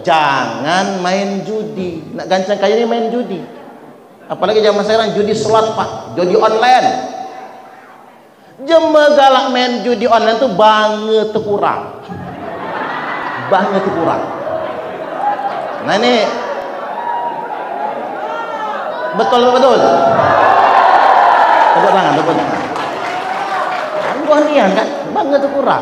jangan main judi. Nak gancang kaya ini main judi. Apalagi zaman sekarang judi slot pak, judi online. Jema galak main judi online tuh banget kurang. Banget kurang. Nah ini betul. Tepuk tangan. Gua nian kan banget kurang.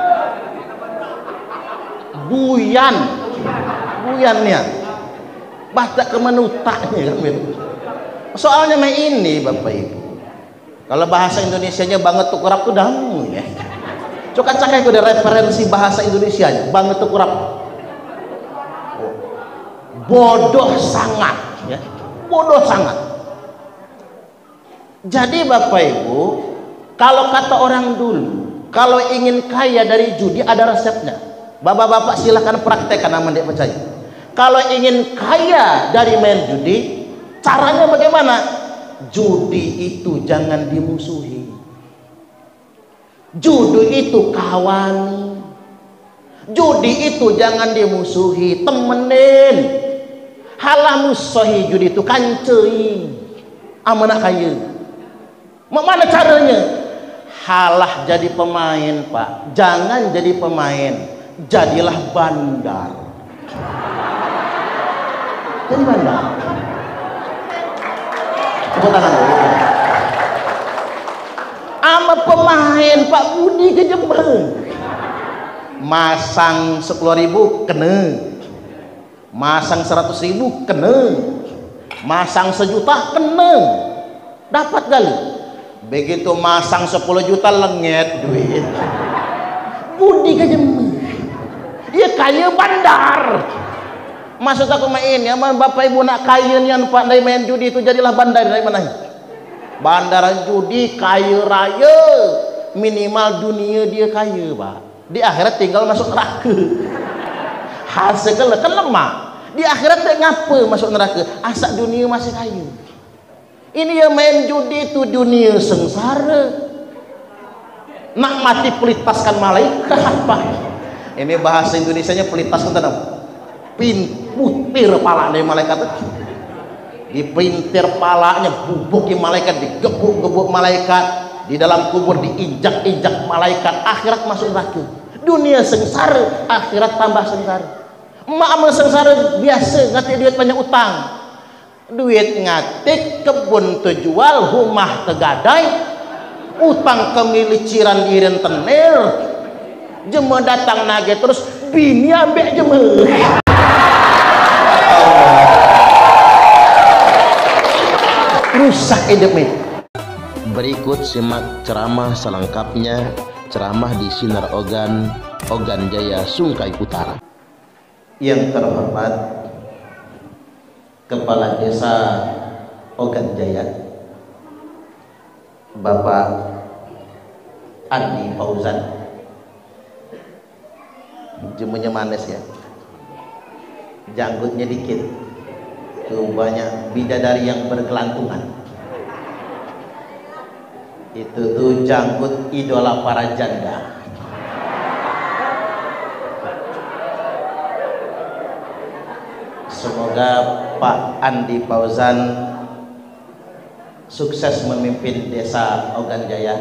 Buyan nian. Batak kemenutaknya kan gitu. Soalnya mah ini Bapak Ibu. Kalau bahasa Indonesianya banget kurang tuh damu ya. Coba cakai ku referensi bahasa Indonesianya banget kurang. Bodoh sangat ya. Bodoh sangat. Jadi Bapak Ibu, kalau kata orang dulu, kalau ingin kaya dari judi ada resepnya. Bapak-bapak silahkan praktekkan aman dek percaya. Kalau ingin kaya dari main judi, caranya bagaimana? Judi itu jangan dimusuhi. Judi itu kawan. Judi itu jangan dimusuhi, temenin. Halah musuhi judi itu kancei. Amanah kaya. Mana caranya? Halah jadi pemain pak, jangan jadi pemain, jadilah bandar. Jadi bandar. Tepuk tangan dulu. Ama pemain Pak Budi ke Jember, masang 10.000 kena, masang 100.000 kena, masang 1 juta kena, dapat kali. Begitu masang 10 juta lengket duit. Budi ke Jember, dia kaya bandar. Maksud aku main ya, Bapak Ibu nak kaya nian Pak dari main judi itu jadilah bandar dari mana? Bandar judi kaya raya, minimal dunia dia kaya Pak. Di akhirat tinggal masuk neraka. Hasil kan lemah. Di akhirat tak ngapa masuk neraka, asak dunia masih kaya. Ini ya main judi itu dunia sengsara. Nak mati pelitaskan malaikat Pak. Ini bahasa Indonesianya pelitaskan tanam. Putir pala dari malaikat. Dipintir palanya, bubuki malaikat, digebuk-gebuk malaikat, di dalam kubur diinjak-injak malaikat. Akhirat masuk neraka. Dunia sengsara, akhirat tambah sengsara. Emak amal sengsara biasa, ngatik duit banyak utang. Duit ngatik, kebun terjual, rumah tergadai, utang kemiliciran di rentenir. Jema datang nage terus, bini ambek jema. Rusak hidupnya. Berikut simak ceramah selengkapnya, ceramah di Sinar Ogan Jaya Sungkai Utara. Yang terhormat Kepala Desa Ogan Jaya Bapak Andi Fauzan, jemunya manis ya, janggutnya dikit, tuh banyak bidadari yang bergelantungan. Itu tuh janggut idola para janda. Semoga Pak Andi Fauzan sukses memimpin desa Ogan Jaya,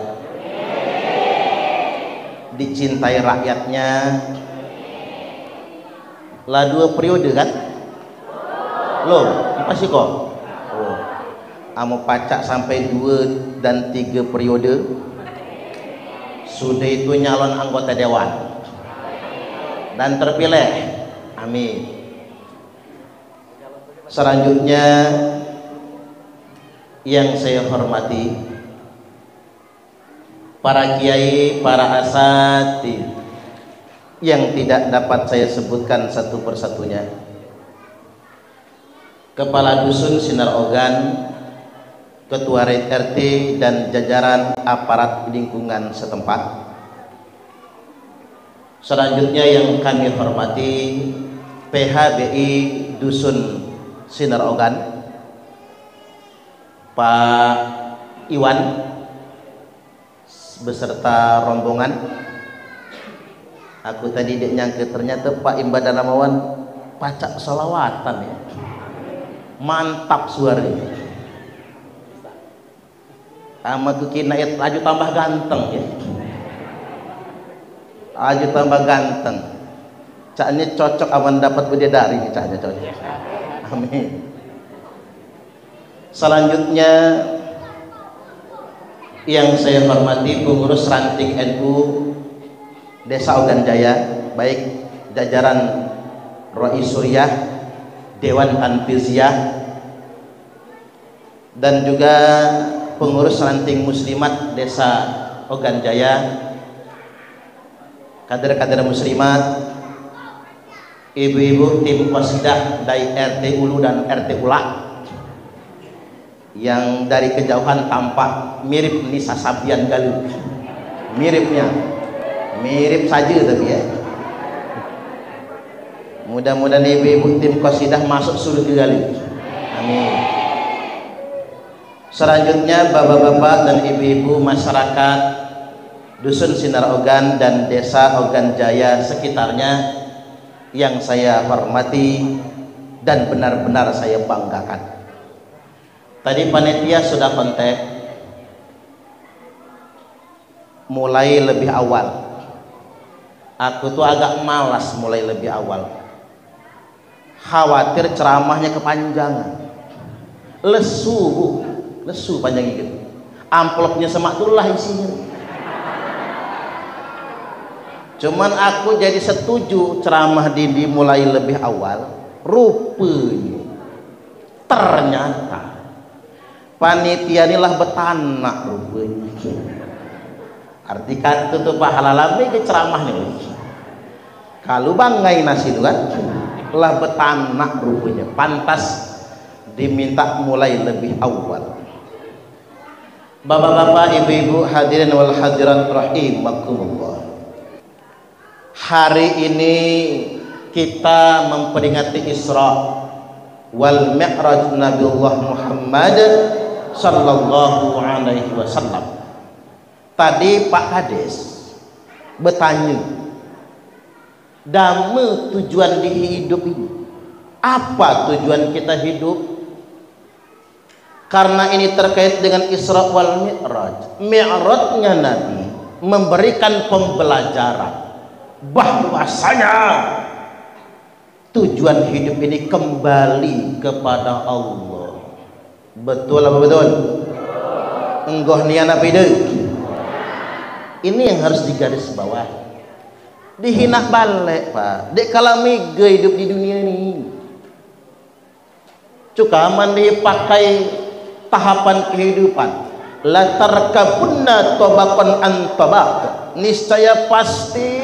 dicintai rakyatnya. Lah 2 periode kan? Loh, masih kok? Oh, amo pacak sampai 2 dan 3 periode. Sudah itu nyalon anggota dewan dan terpilih. Amin. Selanjutnya yang saya hormati para kiai, para asatidz yang tidak dapat saya sebutkan satu persatunya. Kepala Dusun Sinar Ogan, Ketua RT dan jajaran aparat lingkungan setempat. Selanjutnya yang kami hormati PHBI Dusun Sinar Ogan, Pak Iwan beserta rombongan. Aku tadi nyangka ternyata Pak Imbadan Ramawan pacak selawatan ya. Mantap suaranya. Sama kukina aju tambah ganteng ya. Aju tambah ganteng. Caknya cocok aman dapat bidadari nih, caknya cocok. Amin. Selanjutnya yang saya hormati pengurus ranting NU Desa Ogan Jaya, baik jajaran Rois Suriah, Dewan Tanfiziyah, dan juga pengurus ranting muslimat Desa Ogan Jaya, kader-kader muslimat, ibu-ibu tim qasidah dari RT Ulu dan RT Ula yang dari kejauhan tampak mirip Nisa Sabian Galuh, miripnya, mirip saja tapi ya. Mudah-mudahan ibu-ibu tim qasidah masuk surga Galuh. Amin. Selanjutnya bapak-bapak dan ibu-ibu masyarakat Dusun Sinar Ogan dan Desa Ogan Jaya sekitarnya yang saya hormati dan benar-benar saya banggakan. Tadi panitia sudah kontak mulai lebih awal. Aku tuh agak malas mulai lebih awal, khawatir ceramahnya kepanjangan, lesu panjang gitu. Amplopnya semakturlah isinya. Cuman aku jadi setuju ceramah Dindi mulai lebih awal. Rupanya ternyata panitia inilah betanak rupanya. Arti kata tuh pahala lami ke ceramahnya. Kalau banggai nasi itu kan lah betanak rupanya, pantas diminta mulai lebih awal. Bapak-bapak, ibu-ibu, hadirin wal hadirat rahimakumullah. Hari ini kita memperingati Isra wal Mi'raj Nabiullah Muhammad sallallahu alaihi wasallam. Tadi Pak Kades bertanya, dame tujuan di hidup ini. Apa tujuan kita hidup? Karena ini terkait dengan Isra wal Mi'raj. Mi'rajnya Nabi memberikan pembelajaran bahwasanya tujuan hidup ini kembali kepada Allah. Betul apa betul? Enggoh nian apa ide? Ini yang harus digaris bawah. Dihina balik Pak. Dek kalau mega hidup di dunia ini. Cukaman dipakai tahapan kehidupan. La tarkabunna tabaqan an tabaq. Niscaya pasti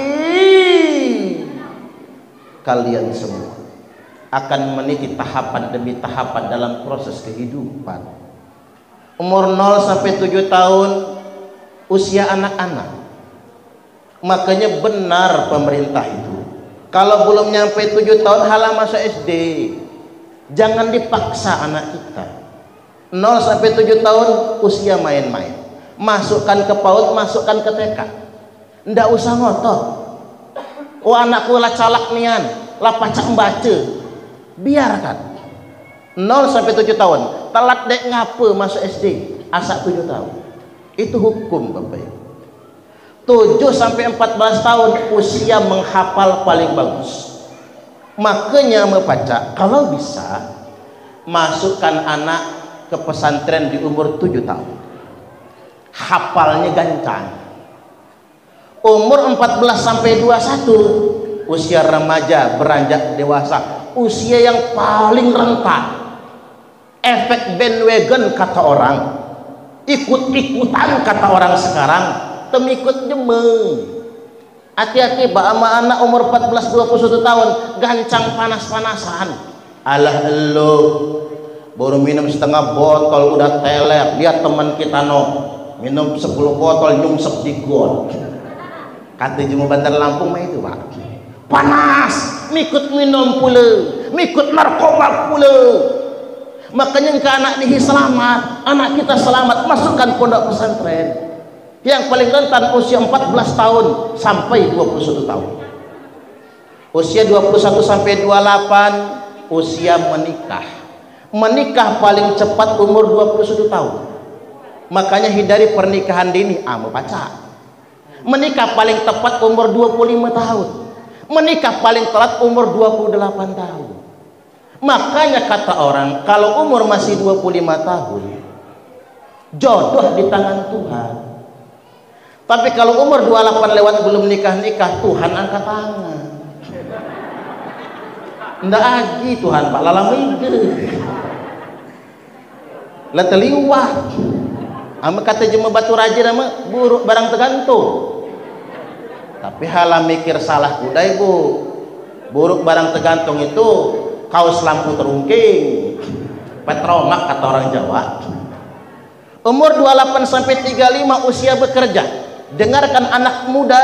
kalian semua akan meniti tahapan demi tahapan dalam proses kehidupan. Umur 0 sampai 7 tahun usia anak-anak. Makanya benar pemerintah itu kalau belum nyampe 7 tahun halah masuk SD. Jangan dipaksa anak kita. 0 sampai 7 tahun usia main-main. Masukkan ke PAUD, masukkan ke TK. Ndak usah ngotot. Oh anakku lah calak nian, lah pacak membaca. Biarkan. 0 sampai 7 tahun. Telat dek ngapa masuk SD? Asak 7 tahun. Itu hukum Bapak Ibu. 7 sampai 14 tahun usia menghafal paling bagus. Makanya membaca kalau bisa masukkan anak ke pesantren di umur 7 tahun. Hafalnya gancang. Umur 14 sampai 21 usia remaja beranjak dewasa, usia yang paling rentan. Efek bandwagon kata orang, ikut-ikutan kata orang sekarang, temikut jemeng. Hati-hati ba ama anak umur 14-21 tahun gancang panas-panasan. Alah elo baru minum setengah botol udah teler. Lihat teman kita minum 10 botol nyungsep di got. Kata Jemu Bandar Lampung mah itu Pak. Panas, mikut minum pula, mikut narkoba pula. Makanya ke anak dihi selamat, anak kita selamat, masukkan pondok pesantren. Yang paling rentan usia 14 tahun sampai 21 tahun. Usia 21 sampai 28 usia menikah. Menikah paling cepat umur 21 tahun. Makanya hindari pernikahan dini, mau pacar. Menikah paling tepat umur 25 tahun. Menikah paling telat umur 28 tahun. Makanya kata orang, kalau umur masih 25 tahun, jodoh di tangan Tuhan. Tapi kalau umur 28 lewat belum nikah-nikah, Tuhan angkat tangan. Ndak lagi Tuhan Pak lalamige. Lah teliwat. Ame kata jema batu raja nama buruk barang tergantung. Tapi halah mikir salah kudai bu. Buruk barang tergantung itu kaos lampu terungking. Petromak kata orang Jawa. Umur 28 sampai 35 usia bekerja. Dengarkan anak muda.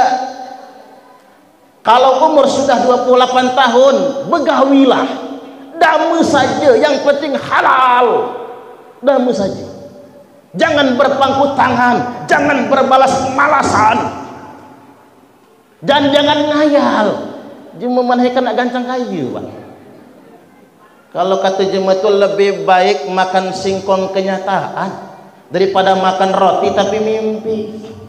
Kalau umur sudah 28 tahun, begawilah. Damu saja, yang penting halal. Damu saja. Jangan berpangku tangan, jangan berbalas malasan, dan jangan ngayal. Cuma manhekan nak gancang kayu, Pak. Kalau kata jemaah itu lebih baik makan singkong kenyataan daripada makan roti tapi mimpi.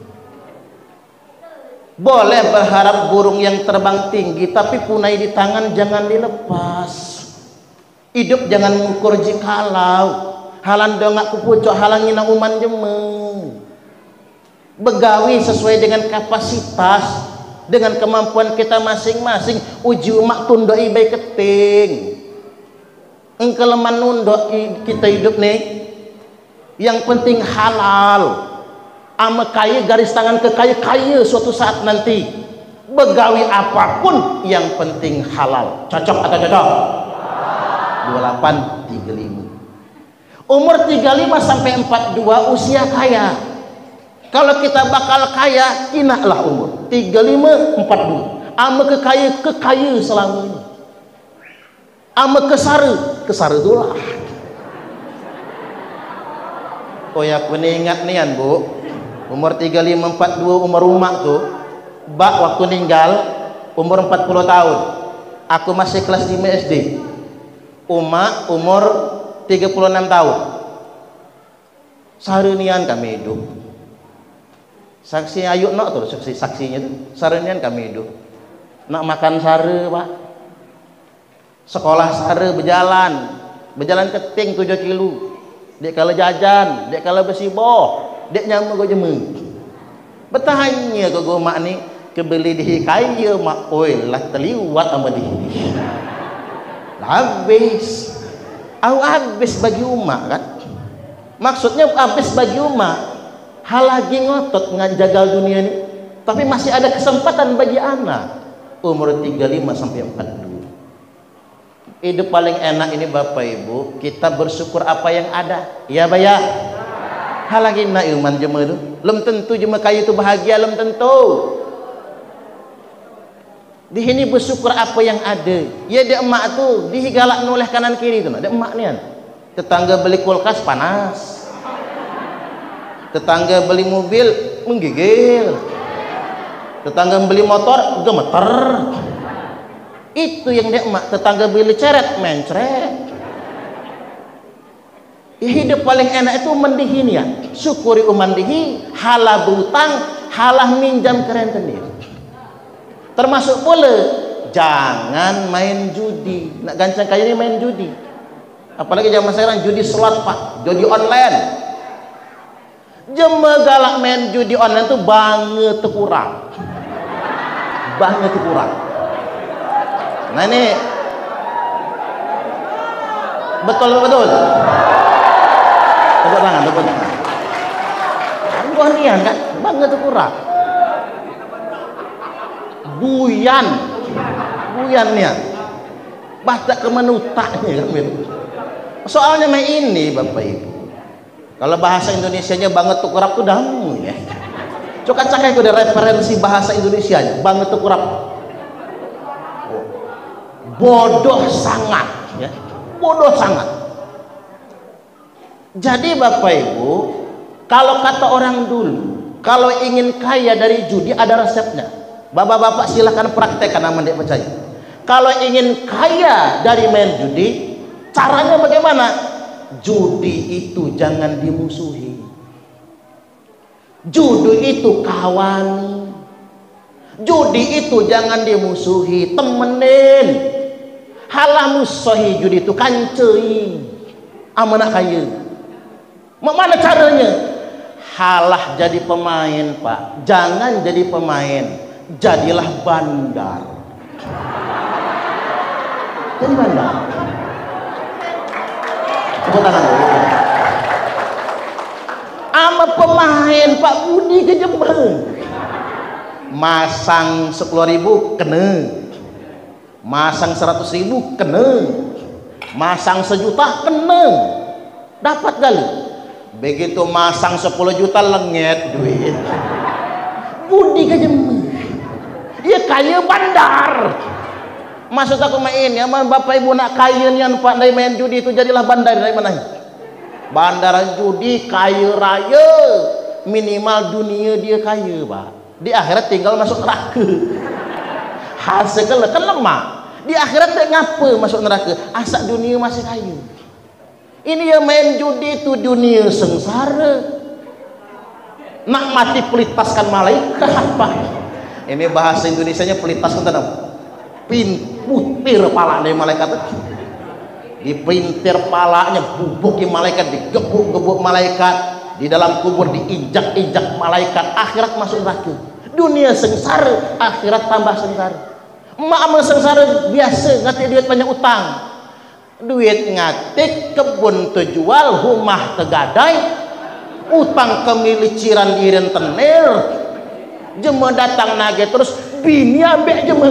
Boleh berharap burung yang terbang tinggi, tapi punai di tangan jangan dilepas. Hidup jangan mengukur jikalau. Halan dongak kupucok halangin uman jemeng. Begawi sesuai dengan kapasitas, dengan kemampuan kita masing-masing. Uji umak tundo ibai keting. Engkeleman nundo kita hidup nih. Yang penting halal. Ama kaya garis tangan ke kaya suatu saat nanti. Begawi apapun yang penting halal. Cocok atau cocok? 28 35. Umur 35 sampai 42 usia kaya. Kalau kita bakal kaya, kinaklah umur 35 42. Ama kekaya selama ini. Ama kesara itulah. Oh ya, aku ingat nian bu, umur 35 42 umur rumah tuh, bak waktu ninggal umur 40 tahun. Aku masih kelas 5 SD. Uma umur 36 tahun. Sarunian kami hidup. Saksi ayu nak tuh saksinya tuh. Sarunian kami hidup. Nak makan sare, Pak. Sekolah sare berjalan keting 7 kilo. Dek kala jajan, dek kala besiboh, dek nyama go jemeng. Bertahannya ke mak ni kebeli di kaya mak oi lah teliwat sama di. Habis. Habis bagi umat kan. Maksudnya habis bagi umat. Hal lagi ngotot ngajagal dunia ini. Tapi masih ada kesempatan bagi anak. Umur 35 sampai 42. Hidup paling enak ini Bapak Ibu, kita bersyukur apa yang ada. Ya Baya. Hal lagi nak iman jemaah itu. Belum tentu jemaah kayu itu bahagia, belum tentu. Di sini bersyukur apa yang ada. Ya dia emak tuh dihigalak noleh kanan kiri itu. Dia emak nian. Tetangga beli kulkas panas. Tetangga beli mobil menggigil. Tetangga beli motor gemeter. Itu yang dia emak. Tetangga beli ceret mencret. Ya, hidup paling enak itu mendihi nian. Syukuri umandihi, halah berutang, halah minjam keren sendiri. Termasuk pula jangan main judi. Nak gancang kayak ini main judi. Apalagi zaman sekarang judi slot Pak, judi online. Jema galak main judi online tuh banget kurang. Banget kurang. Nah ini betul. Tepuk tangan. Gua nian kan banget kurang. Buyan nih, batak kemenutaknya kan gitu. Soalnya ini Bapak Ibu, kalau bahasa Indonesianya banget tuh kurap tuh damu ya. Coba cakai itu ada referensi bahasa Indonesianya banget tuh kurap. Bodoh sangat ya, bodoh sangat. Jadi Bapak Ibu, kalau kata orang dulu, kalau ingin kaya dari judi ada resepnya. Bapak-bapak silahkan praktekkan, aman dek percaya. Kalau ingin kaya dari main judi, caranya bagaimana? Judi itu jangan dimusuhi. Judi itu kawan. Judi itu jangan dimusuhi, temenin. Halah musuhi judi itu kancei. Amanah kaya. Mana caranya? Halah jadi pemain, Pak. Jangan jadi pemain. Jadilah bandar. Jadi bandar. Tepuk tangan dulu. Ama pemain Pak Budi ke Jember. Masang 10.000 kena. Masang 100.000 kena. Masang 1 juta kena. Dapat kali. Begitu masang 10 juta lengit duit. Budi ke Jember. Dia kaya bandar. Maksud aku main ya, bapak ibu nak kaya yang pandai main judi itu jadilah bandar dari mana? Bandar judi kaya raya, minimal dunia dia kaya, Pak. Di akhirat tinggal masuk neraka. Hasil kan lemah. Di akhirat tak ngapa masuk neraka, asal dunia masih kaya. Ini yang main judi itu dunia sengsara. Nak mati pelitaskan malaikat, Pak. Ini bahasa Indonesianya pelitaskan tanam. Putir pala dari malaikat, dipintir palanya, bubuki malaikat, digebuk-gebuk malaikat, di dalam kubur diinjak-injak malaikat. Akhirat masuk neraka. Dunia sengsara, akhirat tambah sengsara. Emak amal sengsara biasa, ngatik duit banyak utang, duit ngatik, kebun terjual, rumah tergadai, utang kemiliciran di rentenir, jema datang nage terus bini ambek jema.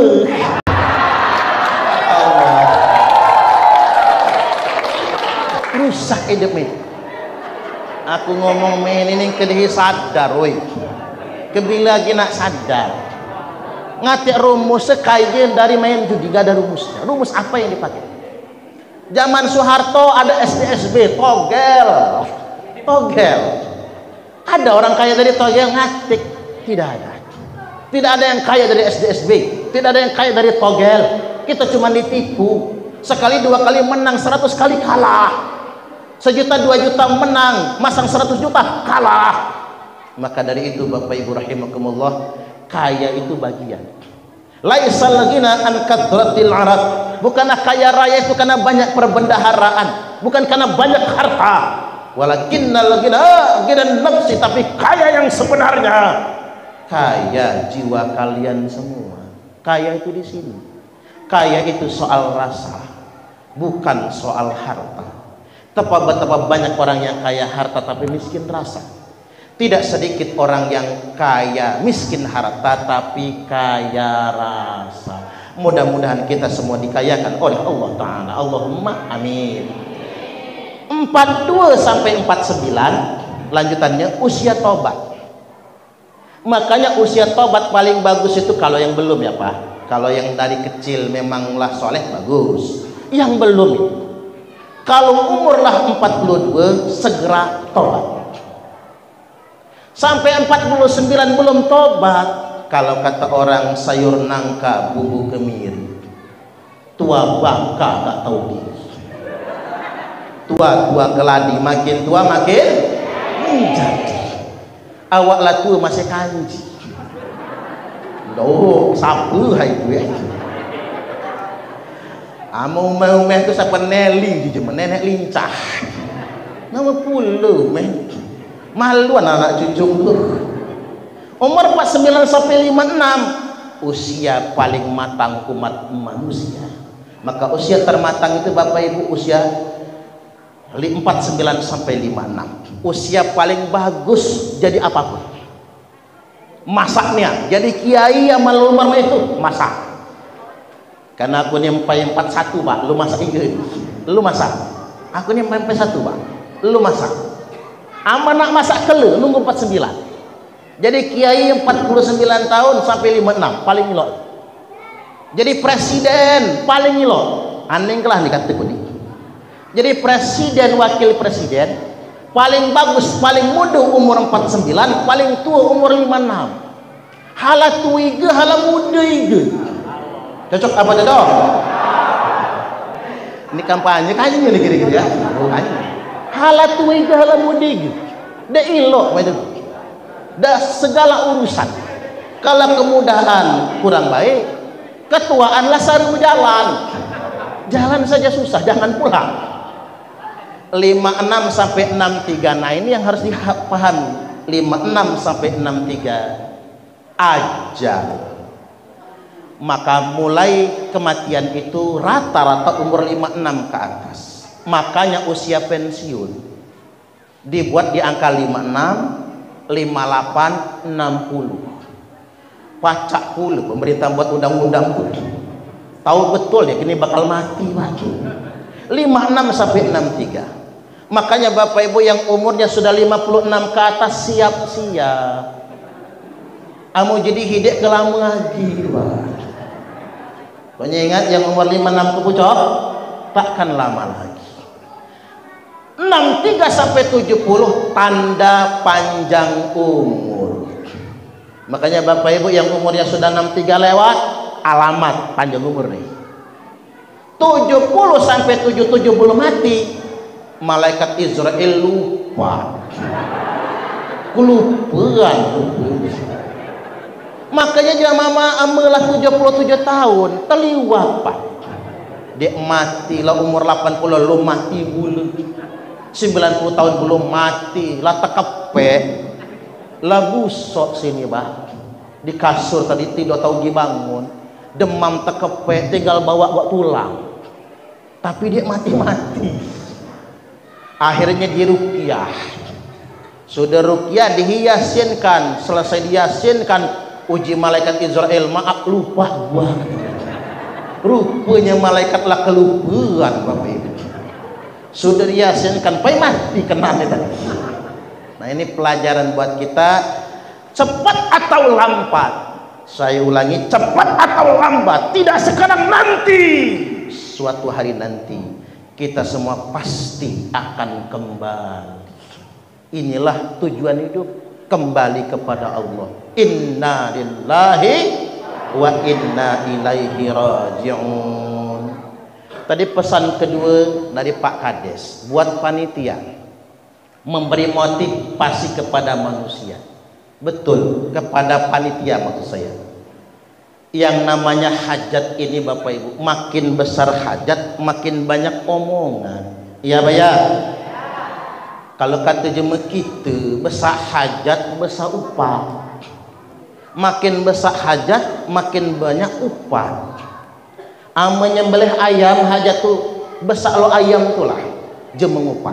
Rusak hidup ini. Aku ngomong main ini kedehi sadar, woi. Kebila lagi nak sadar. Ngatik rumus sekaya dari main judi, gak ada rumusnya. Rumus apa yang dipakai? Zaman Soeharto ada SDSB, togel. Togel. Ada orang kaya dari togel ngatik? Tidak ada. Tidak ada yang kaya dari SDSB. Tidak ada yang kaya dari togel. Kita cuma ditipu. Sekali 2 kali menang, 100 kali kalah. 1 juta 2 juta menang, masang 100 juta kalah. Maka dari itu Bapak Ibu rahimakumullah, kaya itu bagian. Laisal ghina an kathratil arad. Bukanlah kaya raya itu karena banyak perbendaharaan, bukan karena banyak harta. Walakinnal ghina nafsi, tapi kaya yang sebenarnya kaya jiwa kalian semua. Kaya itu di sini. Kaya itu soal rasa, bukan soal harta. Betapa banyak orang yang kaya harta tapi miskin rasa. Tidak sedikit orang yang kaya miskin harta tapi kaya rasa. Mudah-mudahan kita semua dikayakan oleh Allah Ta'ala. Allahumma amin. 42 sampai 49 lanjutannya usia tobat. Makanya usia tobat paling bagus itu kalau yang belum ya Pak. Kalau yang dari kecil memanglah soleh bagus. Yang belum itu, kalau umurlah 42 segera tobat. Sampai 49 belum tobat, kalau kata orang sayur nangka bubu kemiri, tua bangka gak tahu diri. Tua geladi, makin tua makin menjadi. Awak lah tua masih kanji. Loh, sapu hai itu ya. Amo meh tu siapa Nelly di Jember, nenek lincah. Nama puluh meh. Maluan anak cucu tu. Umur 49 sampai 56 usia paling matang umat manusia. Maka usia termatang itu Bapak Ibu usia 49 sampai 56. Usia paling bagus jadi apapun. Masaknya jadi kiai yang umur itu masak. Karena aku nyampai 41 Pak, lu masak ini, lu masak. Aku nyampai 1 Pak, lu masak. Amanah masak kele, nunggu 49. Jadi kiai 49 tahun sampai 56 paling ngilok. Jadi presiden paling ngilok. Aneh kelah dikata kuni. Jadi presiden wakil presiden paling bagus, paling muda umur 49, paling tua umur 56. Hala tua iga, hala muda iga. Cocok apa dong? Ini kampanye kayaknya nih kira-kira ya. Halatu itu halamu digi. Da ilo, da segala urusan. Kalau kemudahan kurang baik, ketuaan lah saru jalan. Jalan saja susah, jangan pulang. 56 sampai 63. Nah, ini yang harus dipahami. 56 sampai 63 ajal. Maka mulai kematian itu rata-rata umur 56 ke atas. Makanya usia pensiun dibuat di angka 56, 58, 60. Pacak pula pemerintah buat undang-undang pula. Tahu betul ya kini bakal mati lagi. 56 sampai 63. Makanya Bapak Ibu yang umurnya sudah 56 ke atas siap-siap. Amu jadi hidup ke lama lagi, Pak. Pokoknya ingat yang umur 56 ke pucuk takkan lama lagi. 63 sampai 70 tanda panjang umur. Makanya Bapak Ibu yang umurnya sudah 63 lewat, alamat panjang umur nih. 70 sampai 77 belum mati, malaikat Israel lupa. Kelupaan. Makanya jamaah amelah 77 tahun terliwat Pak. Dia mati lah umur 80 lu mati bulu. 90 tahun belum mati lah tekepek. Lah busok sini Bah. Di kasur tadi tidur tahu bangun. Demam tekepek tinggal bawa pulang. Tapi dia mati-mati. Akhirnya diruqyah. Sudah ruqyah dihiasinkan, selesai dihiasinkan uji malaikat Israel, maaf lupa gua. Rupanya malaikatlah kelupaan Bapak Ibu. Sudah dihiasinkan, pai mati kena tadi. Nah, ini pelajaran buat kita, cepat atau lambat. Saya ulangi, cepat atau lambat, tidak sekarang, nanti. Suatu hari nanti kita semua pasti akan kembali. Inilah tujuan hidup, kembali kepada Allah. Inna lillahi wa inna ilaihi raji'un. Tadi pesan kedua dari Pak Kades buat panitia, memberi motivasi kepada manusia. Betul, kepada panitia maksud saya. Yang namanya hajat ini Bapak Ibu, makin besar hajat makin banyak omongan. Iya Pak ya? Kalau kata jemaah kita, besar hajat besar upah. Makin besar hajat makin banyak upah. Menyembelih ayam hajat tuh besar lo ayam tuh lah jemaah upah.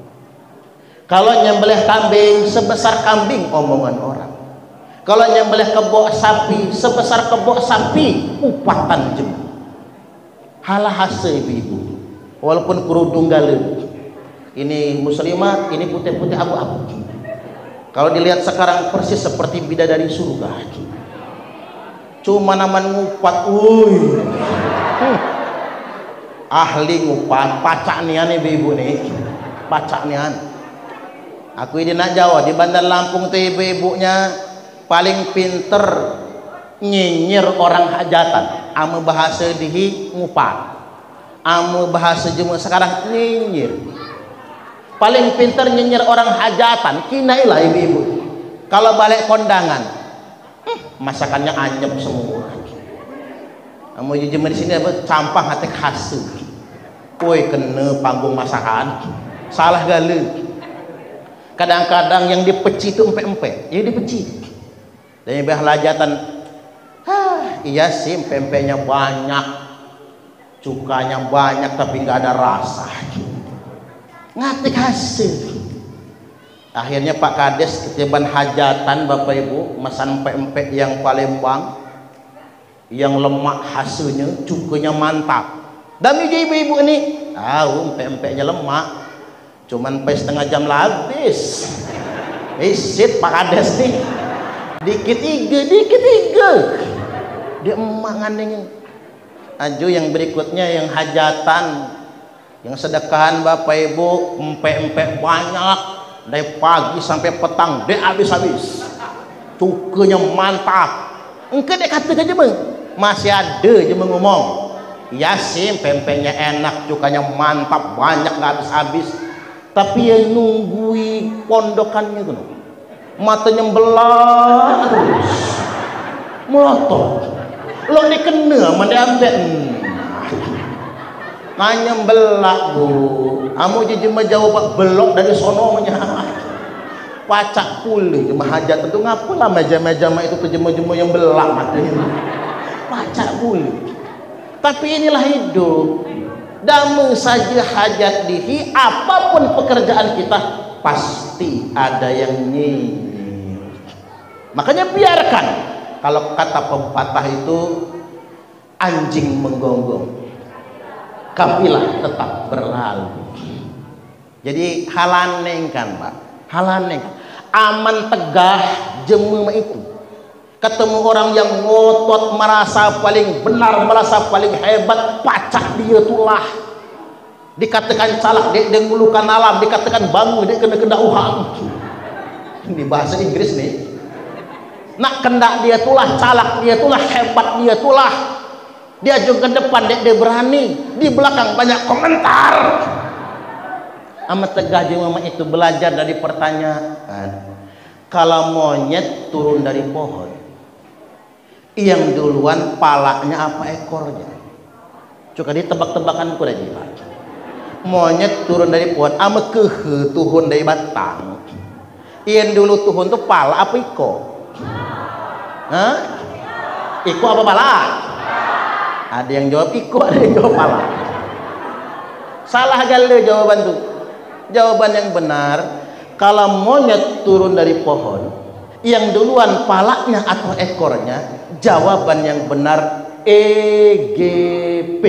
Kalau nyembelih kambing sebesar kambing omongan orang. Kalau nyembelih kebok sapi sebesar kebok sapi upatan jem. Halah hasil ibu-ibu. Walaupun kerudung galau. Ini muslimat, ini putih-putih abu-abu. Kalau dilihat sekarang persis seperti bidadari surga. Cuma naman ngupat, ahli ngupat, pacak nian ibu-ibu nih, pacak nian. Aku ini nak Jawa di Bandar Lampung tuh ibu-ibunya paling pinter nyinyir orang hajatan. Ame bahasa dihi ngupat, ame bahasa jemu sekarang nyinyir. Paling pinter nyinyir orang hajatan, kinailah ibu-ibu. Kalau balik kondangan, masakannya anyep semua. Ame jemu di sini apa? Campang hati khas. Woi kena panggung masakan, salah galau. Kadang-kadang yang dipeci itu empe-empe, ya dipeci. Dan yang hajatan, iya sih empe-empenya banyak, cukanya banyak tapi nggak ada rasa. Ngatik hasil. Akhirnya Pak Kades ketiban hajatan Bapak Ibu, mesan empe-empe yang Palembang, yang lemak hasilnya, cukanya mantap. Dan ibu-ibu ini, tahu empe-empenya lemak. Cuman pas setengah jam lah habis. Isit Pak Kades nih. Dikit iga. Dia emak ngandengin. Aju yang berikutnya yang hajatan, yang sedekahan Bapak Ibu, empe-empe banyak dari pagi sampai petang, dia habis-habis. Cukanya mantap. Engke dia kata aja bang, masih ada je ngomong Yasin pempeknya enak, cukanya mantap, banyak nggak habis-habis, tapi yang nunggui pondokannya tuh mata nyembelah terus melotot lo dikena mana diambil nanya belak bu kamu jema jawab belok dari sononya pacak pulih jema hajat itu ngapalah meja-meja itu tuh jema-jema yang belak matanya pacak pulih. Tapi inilah hidup. Damu saja hajat dihi, apapun pekerjaan kita pasti ada yang nyinyi. Makanya biarkan. Kalau kata pepatah itu anjing menggonggong, kafilah tetap berlalu. Jadi halaneng kan Pak, halaneng. Aman tegah jemu itu. Ketemu orang yang ngotot, merasa paling benar, merasa paling hebat, pacak dia tulah. Dikatakan calak, dia ngulukan alam, dikatakan bangun, dia kena uhang. Ini bahasa Inggris nih. Nak kendak dia tulah, calak dia tulah, hebat dia tulah. Dia juga ke depan, dia berani. Di belakang banyak komentar. Amat tegah je mama itu belajar dari pertanyaan. Kalau monyet turun dari pohon, yang duluan palanya apa ekornya? Coba ditebak-tebakan ku lagi Pak. Monyet turun dari pohon, ama kehe turun dari batang. Yang dulu turun tuh pala apa iko? Hah? Iko apa pala? Ada yang jawab iko, ada yang jawab pala. Salah gale jawaban tuh. Jawaban yang benar, kalau monyet turun dari pohon, yang duluan palanya atau ekornya, jawaban yang benar EGP.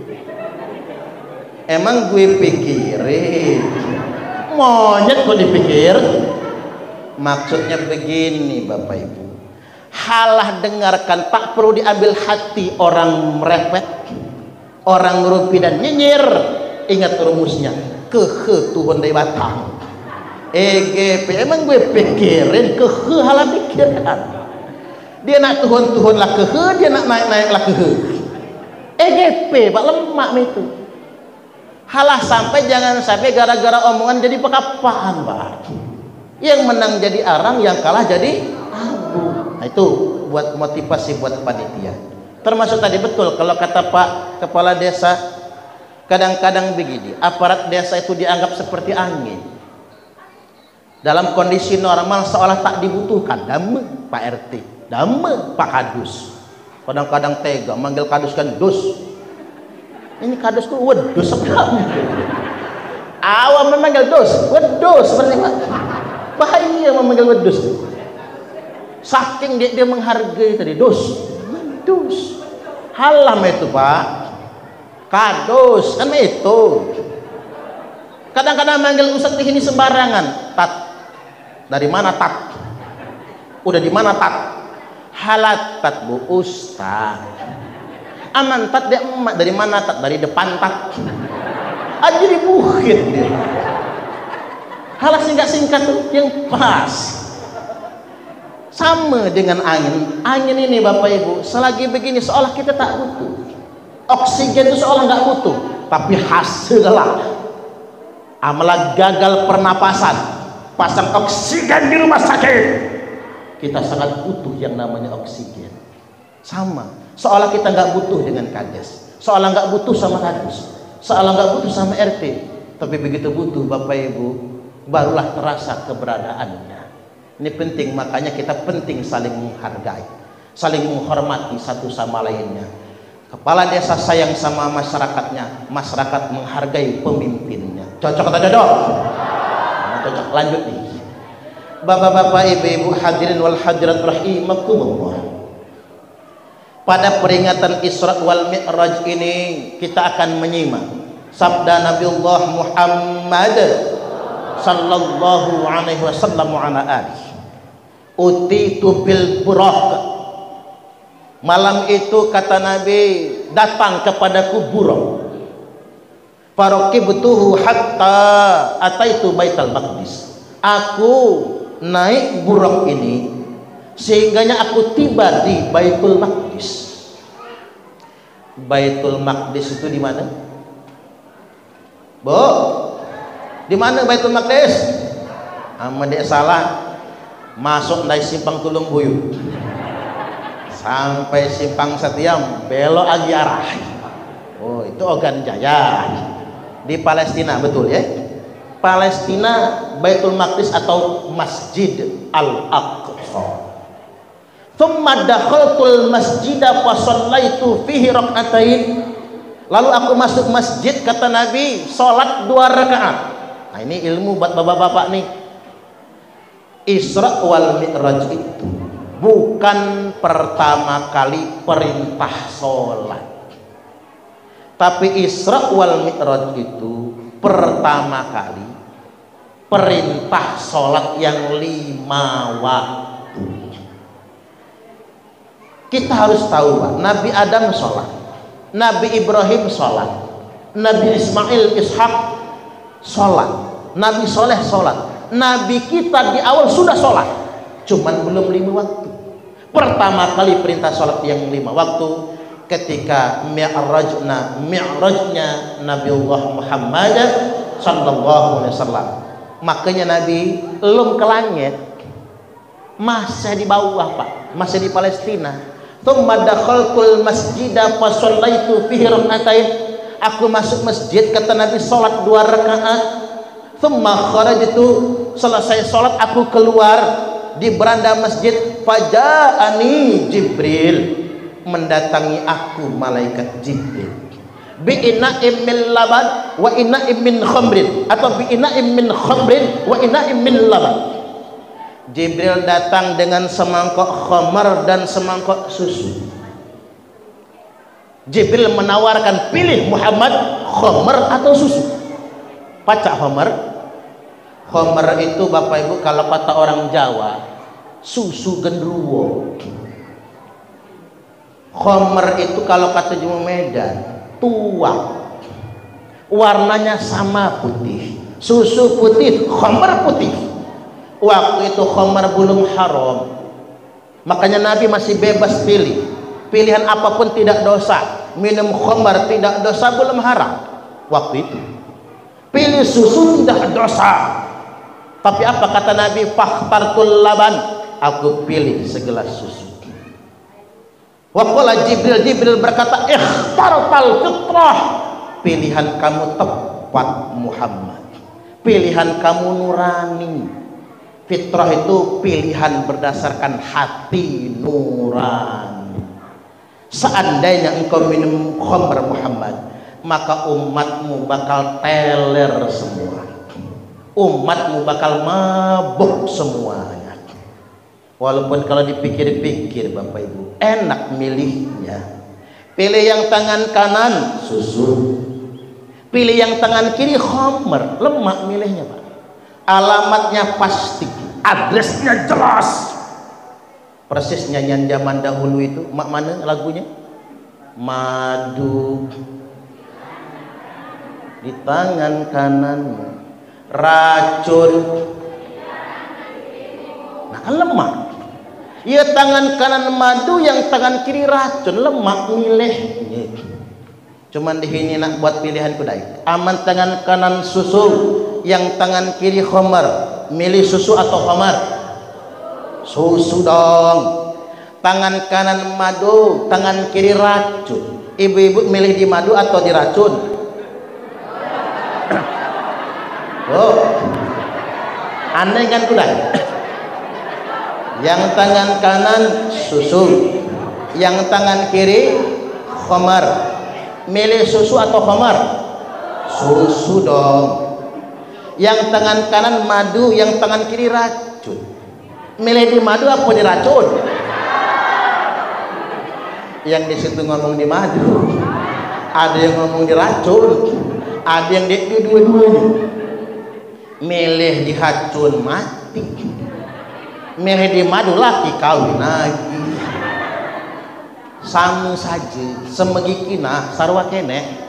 Emang gue pikirin monyet kok dipikir? Maksudnya begini Bapak Ibu, halah dengarkan, tak perlu diambil hati orang merepet, orang ngerupi dan nyinyir. Ingat rumusnya, kehe tuhun dari batang. EGP, emang gue pikirin kehe, halah pikirkan. Dia nak tuhun-tuhun lah kehe, dia nak naik-naik lah kehe. EGP Pak, lemak itu. Halah sampai jangan sampai gara-gara omongan jadi pekapaan Pak. Yang menang jadi arang, yang kalah jadi abu. Nah itu buat motivasi buat panitia. Termasuk tadi betul kalau kata Pak Kepala Desa, kadang-kadang begini, aparat desa itu dianggap seperti angin. Dalam kondisi normal seolah tak dibutuhkan. Dame Pak RT, dame Pak Kadus. Kadang-kadang tega manggil Kadus kan dus. Ini Kadus tuh wedus sebenarnya. Awam memanggil dus, wedus seperti Pak. Bahaya memanggil wedus. Saking dia menghargai tadi dus. Dus. Halam itu Pak. Kadus kan itu. Kadang-kadang manggil Ustadz ini sembarangan. Tat. Dari mana tat? Udah di mana tat? Halat tat Bu Ustaz. Aman tat dia emak, dari mana tat? Dari depan tat. Aja dibuhit dia. Halah singkat-singkat tuh yang pas. Sama dengan angin. Angin ini Bapak Ibu, selagi begini seolah kita tak butuh. Oksigen itu seolah nggak butuh, tapi hasillah amalah gagal pernapasan. Pasang oksigen di rumah sakit, kita sangat butuh yang namanya oksigen. Sama, seolah kita nggak butuh dengan kades, seolah nggak butuh sama kadus, seolah nggak butuh sama RT, tapi begitu butuh Bapak Ibu, barulah terasa keberadaannya. Ini penting, makanya kita penting saling menghargai, saling menghormati satu sama lainnya. Kepala desa sayang sama masyarakatnya, masyarakat menghargai pemimpinnya. Cocok atau cocok? Cocok. Lanjut nih. Bapak-bapak, ibu-ibu, hadirin wal hadirat rahimakumullah. Pada peringatan Isra wal Mi'raj ini kita akan menyimak sabda Nabiullah Muhammad sallallahu alaihi wasallam ala alihi. Utitu bil buraq. Malam itu kata Nabi, datang kepadaku buruk. Faraqibtuhu hatta ataitu Baitul Maqdis. Aku naik buruk ini sehingganya aku tiba di Baitul Maqdis. Baitul Maqdis itu di mana? Bu, di mana Baitul Maqdis? Dek salah. Masuk dari simpang Tulung Buyut sampai simpang Setiam, belok lagi arah. Oh, itu Ogan Jaya di Palestina, betul ya? Palestina, Baitul Maqdis atau Masjid Al-Aqsa. Thumma dakhaltul masjida fa shallaitu fihi rak'atain. Lalu aku masuk masjid, kata Nabi, salat 2 rakaat. Nah, ini ilmu buat bapak-bapak nih. Isra wal Mi'raj itu bukan pertama kali perintah salat. Tapi Isra wal Mi'raj itu pertama kali perintah salat yang 5 waktu. Kita harus tahu, Pak, Nabi Adam sholat, Nabi Ibrahim sholat, Nabi Ismail Ishak sholat, Nabi Soleh sholat, Nabi kita di awal sudah sholat, cuman belum 5 waktu. Pertama kali perintah sholat yang 5 waktu ketika mi'rajnya Nabiullah Muhammad sallallahu alaihi wasallam. Makanya Nabi belum ke langit, masih di bawah, Pak, masih di Palestina. Tsumma dakhaltul masjida fa shallaitu fihi rak'atain. Aku masuk masjid, kata Nabi, salat 2 rakaat. Tsumma kharajtu, selesai salat aku keluar di beranda masjid. Faja'ani Jibril, mendatangi aku malaikat Jibril. Bi ina'im min laban wa ina'im min khamrin, atau bi ina'im min khamrin wa ina'im min laban. Jibril datang dengan semangkok khamar dan semangkok susu. Jibril menawarkan, pilih Muhammad, khamar atau susu. Pacak khamar. Khamar itu Bapak Ibu kalau kata orang Jawa, susu gendruwo. Khamar itu kalau kata Jawa Medan, tuak. Warnanya sama putih. Susu putih, khamar putih. Waktu itu khamar belum haram, makanya Nabi masih bebas pilih. Pilihan apapun tidak dosa. Minum khamar tidak dosa, belum haram waktu itu. Pilih susu tidak dosa. Tapi apa kata Nabi? Fakhtartul laban, aku pilih segelas susu. Waqala Jibril berkata, ikhtartal fitrah, pilihan kamu tepat Muhammad, pilihan kamu nurani. Fitrah itu pilihan berdasarkan hati nurani. Seandainya engkau minum khamr Muhammad, maka umatmu bakal teler semua, umatmu bakal mabuk semuanya. Walaupun kalau dipikir-pikir Bapak Ibu, enak milihnya. Pilih yang tangan kanan susu, pilih yang tangan kiri khamr, lemak milihnya, Pak. Alamatnya pasti, adresnya jelas. Persis nyanyian zaman dahulu itu, mak mana lagunya? Madu di tangan kananmu, racun. Nah, kan lemak. Ya, tangan kanan madu, yang tangan kiri racun, lemak milih. Cuman di sini nak buat pilihan kudai. Aman tangan kanan susu, yang tangan kiri khamar. Milih susu atau khamar? Susu dong. Tangan kanan madu, tangan kiri racun. Ibu-ibu milih di madu atau di racun? Oh, aneh kan kudai. Yang tangan kanan susu, yang tangan kiri khamar. Milih susu atau khamar? Susu dong. Yang tangan kanan madu, yang tangan kiri racun. Milih di madu apa di racun? Yang di situ ngomong di madu, ada yang ngomong di racun, ada yang di dua-duanya. Milih di racun mati, milih di madu laki kawin lagi. Sama saja, semegi kina sarwa kene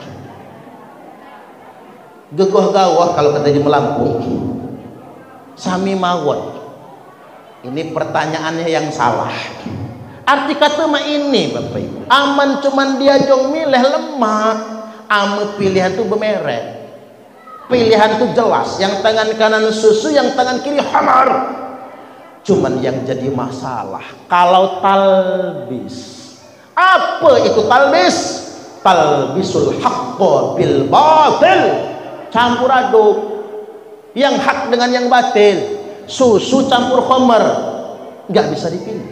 gegoh gawah kalau kata di Melampung sami mawon. Ini pertanyaannya yang salah. Arti kata mah ini Bapak Ibu, aman cuman dia jong milih lemak, ame pilihan tuh bemerek, pilihan tuh jelas, yang tangan kanan susu, yang tangan kiri hamar. Cuman yang jadi masalah kalau talbis. Apa itu talbis? Talbisul haqqo bil batil, campur aduk yang hak dengan yang batil, susu campur khamar, nggak bisa dipilih.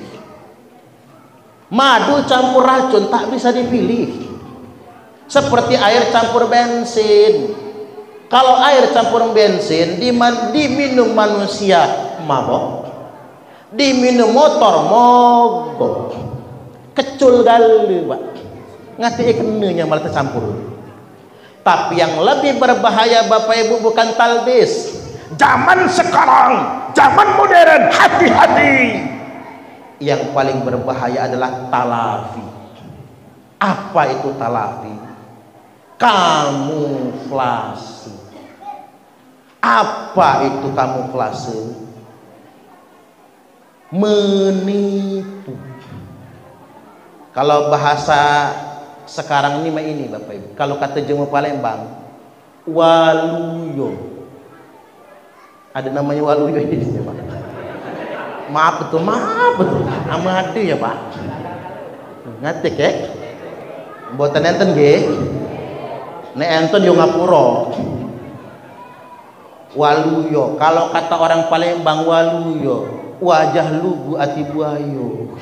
Madu campur racun tak bisa dipilih. Seperti air campur bensin. Kalau air campur bensin diminum manusia mabok, diminum motor mogok, kecul gali Pak, ngati ikannya malah tercampur. Tapi yang lebih berbahaya Bapak Ibu bukan talbis. Zaman sekarang, zaman modern, hati-hati. Yang paling berbahaya adalah talafi. Apa itu talafi? Kamuflase. Apa itu kamuflase? Menipu. Kalau bahasa sekarang ini Bapak Ibu, kalau kata Jawa Palembang, waluyo. Ada namanya waluyo ini Pak. Maaf betul. Amadu ya Pak. Ngatik ya. Mboten enten nggih. Nek enten yo ngapura. Waluyo. Kalau kata orang Palembang waluyo, wajah lugu ati buayo.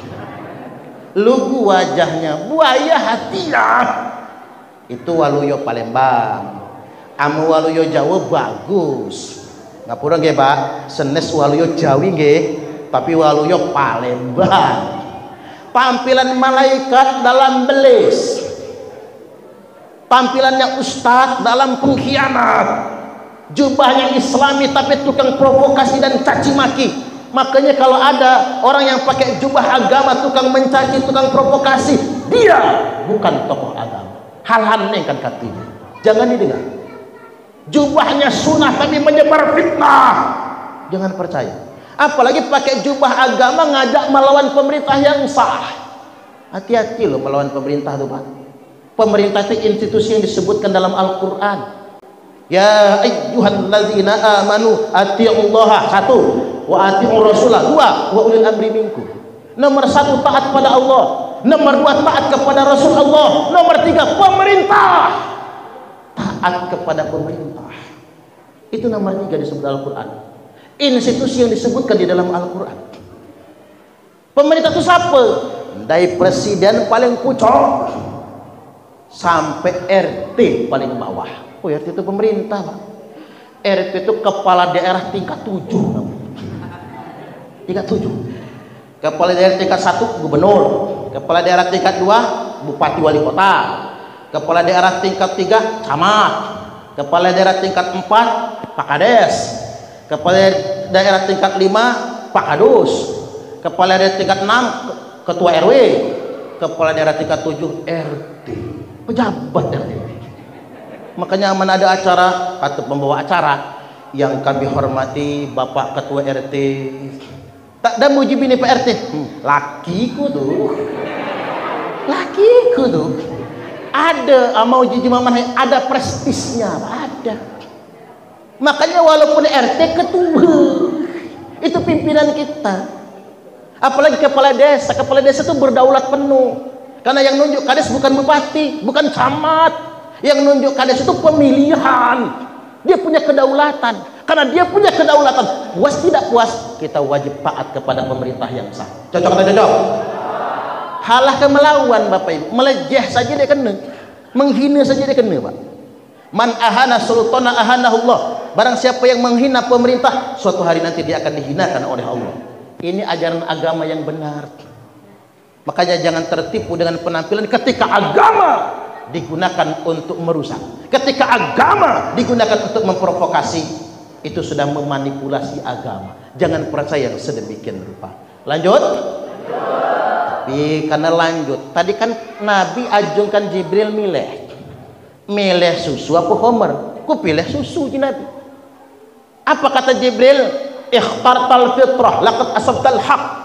Lugu wajahnya, buaya hatinya. Itu waluyo Palembang. Ame waluyo Jawa bagus. Ngapura nggih Pak. Senes waluyo Jawi nggih. Tapi waluyo Palembang. Tampilan malaikat dalam belis, tampilannya ustadz dalam pengkhianat, jubahnya islami tapi tukang provokasi dan caci maki. Makanya kalau ada orang yang pakai jubah agama tukang mencaci, tukang provokasi, dia bukan tokoh agama. Hal-hal ini kan katanya jangan didengar. Jubahnya sunnah tapi menyebar fitnah, jangan percaya. Apalagi pakai jubah agama ngajak melawan pemerintah yang sah. Hati-hati loh melawan pemerintah tuh Pak. Pemerintah itu institusi yang disebutkan dalam Al-Quran. Ya ayyuhalladzina amanu atiullaha, satu, wa atiur rasulah, dua, wa ulil amri minkum. Nomor satu, taat pada Allah. Nomor dua, taat kepada Rasul Allah. Nomor tiga, pemerintah. Taat kepada pemerintah. Itu nomor tiga disebut Al-Quran. Institusi yang disebutkan di dalam Al-Quran. Pemerintah itu siapa? Dari presiden paling pucuk sampai RT paling bawah. Oh, RT itu pemerintah Pak. RT itu kepala daerah tingkat 7. Tingkat 7. Kepala daerah tingkat 1 gubernur. Kepala daerah tingkat 2 bupati wali kota. Kepala daerah tingkat 3 camat. Kepala daerah tingkat 4 Pak Kades. Kepala daerah tingkat 5 Pak Kadus. Kepala daerah tingkat 6 Ketua RW. Kepala daerah tingkat 7 RT. Pejabat RT. Makanya mana ada acara atau pembawa acara yang kami hormati Bapak Ketua RT. Tak ada muji bini Pak RT. Lakiku tuh. Lakiku tuh. Ada mau uji jimaman, ada prestisnya, ada. Makanya walaupun RT ketua, itu pimpinan kita. Apalagi kepala desa itu berdaulat penuh. Karena yang nunjuk kades bukan bupati, bukan camat. Yang nunjuk kades itu pemilihan. Dia punya kedaulatan. Karena dia punya kedaulatan, puas tidak puas, kita wajib taat kepada pemerintah yang sah. Cocok atau cocok? Halah ke melawan Bapak Ibu, melejeh saja dia kena, menghina saja dia kena Pak. Man ahana sultana ahanahullah. Barang siapa yang menghina pemerintah, suatu hari nanti dia akan dihinakan oleh Allah. Ini ajaran agama yang benar. Makanya jangan tertipu dengan penampilan ketika agama digunakan untuk merusak. Ketika agama digunakan untuk memprovokasi, itu sudah memanipulasi agama. Jangan percaya yang sedemikian rupa. Lanjut. Tapi karena lanjut, tadi kan Nabi ajungkan Jibril milih susu apa khamar? Ku pilih susu di Nabi. Apa kata Jibril? Ikhtartal fitrah laqad asabtal haq.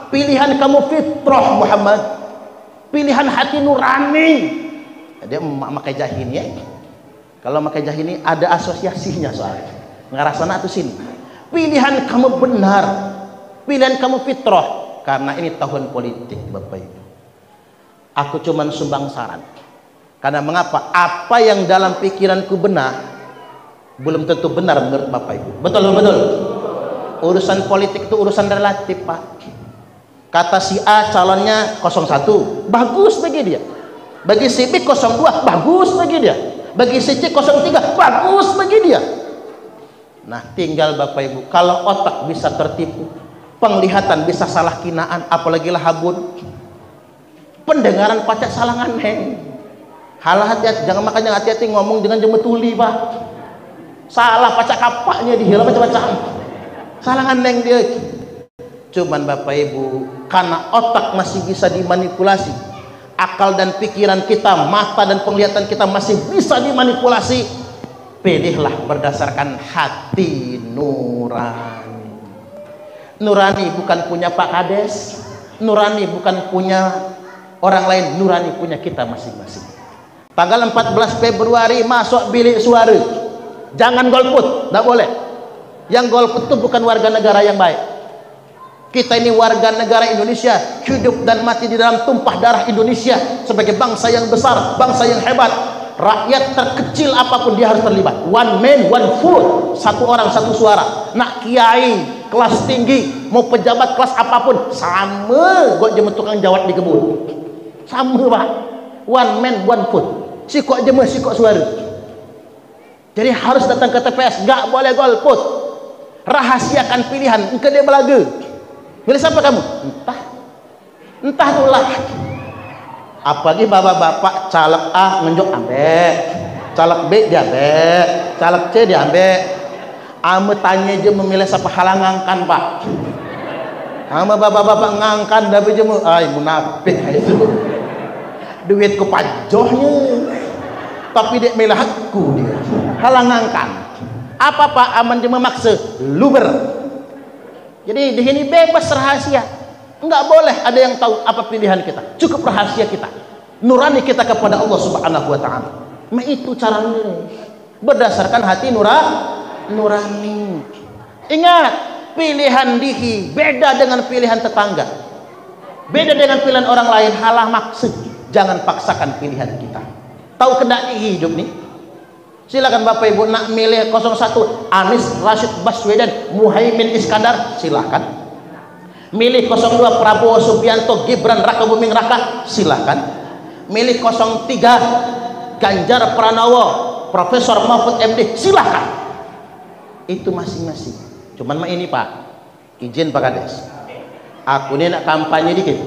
pilihan kamu fitrah Muhammad, pilihan hati nurani. Dia memakai jahin ya. Kalau memakai jahin ini ada asosiasinya soalnya. Ngarasana tuh sini. Pilihan kamu benar, pilihan kamu fitrah. Karena ini tahun politik Bapak Ibu. Aku cuman sumbang saran. Karena mengapa? Apa yang dalam pikiranku benar belum tentu benar menurut Bapak Ibu. Betul betul. Urusan politik itu urusan relatif Pak. Kata si A calonnya 01, bagus bagi dia. Bagi si B 02, bagus bagi dia. Bagi si C 03, bagus bagi dia. Nah tinggal Bapak Ibu, kalau otak bisa tertipu, penglihatan bisa salah kinaan, apalagi lahabun, pendengaran pacak salangan neng. Hal hati-hati, jangan makanya hati-hati ngomong dengan jemetuli Pak. Salah pacak kapaknya dihilang macam-macam. Salangan neng dia. Cuman Bapak Ibu, karena otak masih bisa dimanipulasi, akal dan pikiran kita, mata dan penglihatan kita masih bisa dimanipulasi, pilihlah berdasarkan hati nurani. Nurani bukan punya Pak Kades, nurani bukan punya orang lain, nurani punya kita masing-masing. Tanggal 14 Februari masuk bilik suara, jangan golput, tidak boleh. Yang golput itu bukan warga negara yang baik. Kita ini warga negara Indonesia, hidup dan mati di dalam tumpah darah Indonesia sebagai bangsa yang besar, bangsa yang hebat. Rakyat terkecil apapun dia harus terlibat. One man, one vote. Satu orang, satu suara. Nak kiai, kelas tinggi, mau pejabat kelas apapun, sama kok jema tukang jawat di kebun. Sama Pak. One man, one vote. Sikok jema, sikok suara. Jadi harus datang ke TPS, gak boleh golput. Rahasiakan pilihan, engkau dia belaga. Milih siapa kamu? Entah itulah. Apalagi bapak-bapak caleg A ngenjok ambek, caleg B diambek, caleg C diambek. Ame tanya je memilih siapa halangan kan Pak. Ame bapak-bapak ngangkan tapi je ay munafik itu. Duit ke pajohnya. Tapi dia milih aku dia. Halangan kan. Apa Pak aman je memaksa? Luber. Jadi di sini bebas rahasia, enggak boleh ada yang tahu apa pilihan kita. Cukup rahasia kita, nurani kita kepada Allah Subhanahu Wa Taala. Itu caranya berdasarkan hati nurani. Ingat, pilihan dihi beda dengan pilihan tetangga, beda dengan pilihan orang lain. Halah maksud, jangan paksakan pilihan kita. Tahu kendak dihi hidup nih. Silakan Bapak Ibu nak milih 01 Anies Rashid Baswedan Muhaimin Iskandar, silakan. Milih 02 Prabowo Subianto Gibran Raka Buming Raka, silakan. Milih 03 Ganjar Pranowo Profesor Mahfud MD, silakan. Itu masing-masing. Cuman ini Pak, izin Pak Kades, aku ini nak kampanye dikit.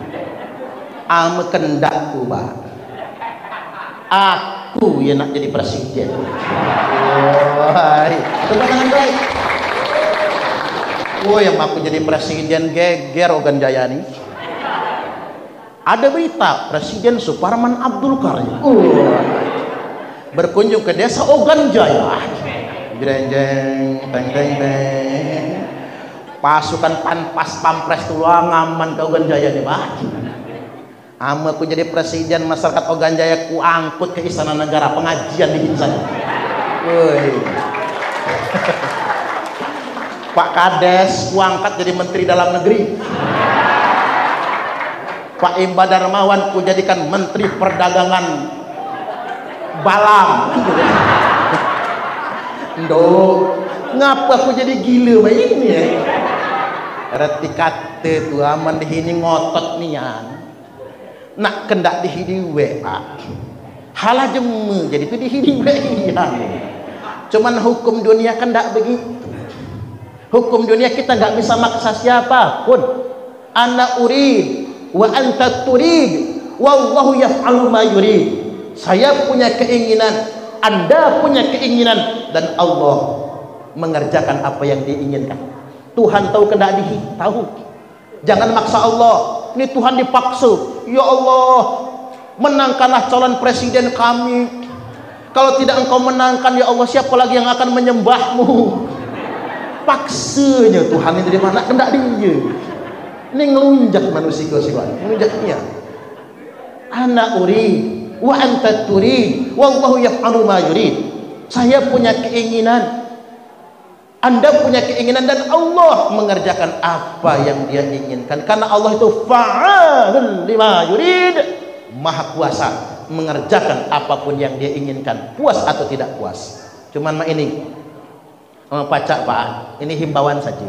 Ame kendakku Pak, aku yang nak jadi presiden. Tepuk tangan baik. Yang aku jadi presiden geger Ogan Jaya nih. Ada berita Presiden Suparman Abdul Karim berkunjung ke desa Ogan Jaya. Jeng jeng teng teng teng. Pasukan Panpas Pampres tulang ngaman ke Ogan Jaya nih Pak. Ame ku jadi presiden masyarakat Ogan Jaya ku angkut ke Istana Negara pengajian di sana. Pak Kades ku angkat jadi Menteri Dalam Negeri. Pak Imba Darmawan ku jadikan Menteri Perdagangan Balam. Ngapa ku jadi gila ini ya? Reti kate tu aman di sini ngotot nian. Nak kendak dihidiwe Pak, halah jemu jadi itu dihidiwe iya. Cuman hukum dunia kendak begitu. Hukum dunia kita nggak bisa maksa siapapun. Ana urid wa anta turid wallahu yaf'alu ma yurid. Saya punya keinginan, Anda punya keinginan, dan Allah mengerjakan apa yang diinginkan. Tuhan tahu kendak tahu. Jangan maksa Allah. Ini Tuhan dipaksa. Ya Allah, menangkanlah calon presiden kami. Kalau tidak engkau menangkan ya Allah, siapa lagi yang akan menyembahmu? Paksanya Tuhan ini dari mana? Kendak dia. Ini ngelunjak manusia ngelunjaknya. Ana urid wa anta turid wallahu yaf'alu ma yurid. Saya punya keinginan, Anda punya keinginan, dan Allah mengerjakan apa yang Dia inginkan. Karena Allah itu fa'alun lima yurid, maha kuasa mengerjakan apapun yang Dia inginkan, puas atau tidak puas. Cuman ini pacak Pak, ini himbauan saja.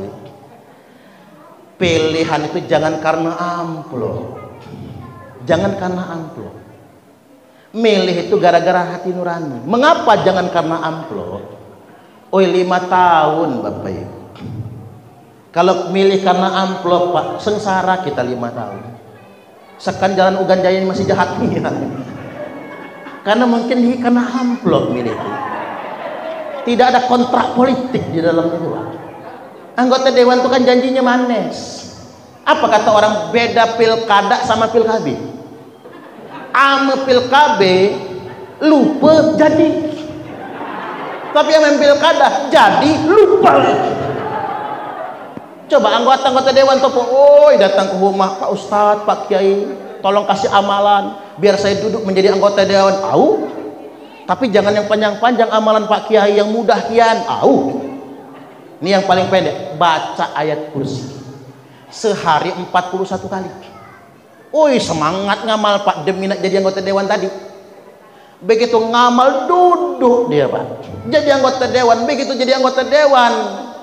Pilihan itu jangan karena amplop, jangan karena amplop. Milih itu gara-gara hati nurani. Mengapa jangan karena amplop? 5 tahun Bapak Ibu. Kalau milih karena amplop Pak, sengsara kita 5 tahun. Sekarang jalan Ugan Jaya ini masih jahat nih. Karena mungkin karena amplop milih itu. Tidak ada kontrak politik di dalam itu Pak. Anggota dewan itu kan janjinya manis. Apa kata orang, beda pilkada sama pilkabe. Ame pilkabe lupa jadi, tapi yang pilkada jadi lupa. Coba anggota dewan topo, datang ke rumah Pak Ustadz, Pak Kiai, tolong kasih amalan biar saya duduk menjadi anggota dewan. Tapi jangan yang panjang-panjang amalan Pak Kiai, yang mudah kian. Ini yang paling pendek, baca ayat kursi sehari 41 kali. Semangat ngamal Pak, demi nak jadi anggota dewan tadi. Begitu ngamal duduk dia Pak, jadi anggota dewan. Begitu jadi anggota dewan,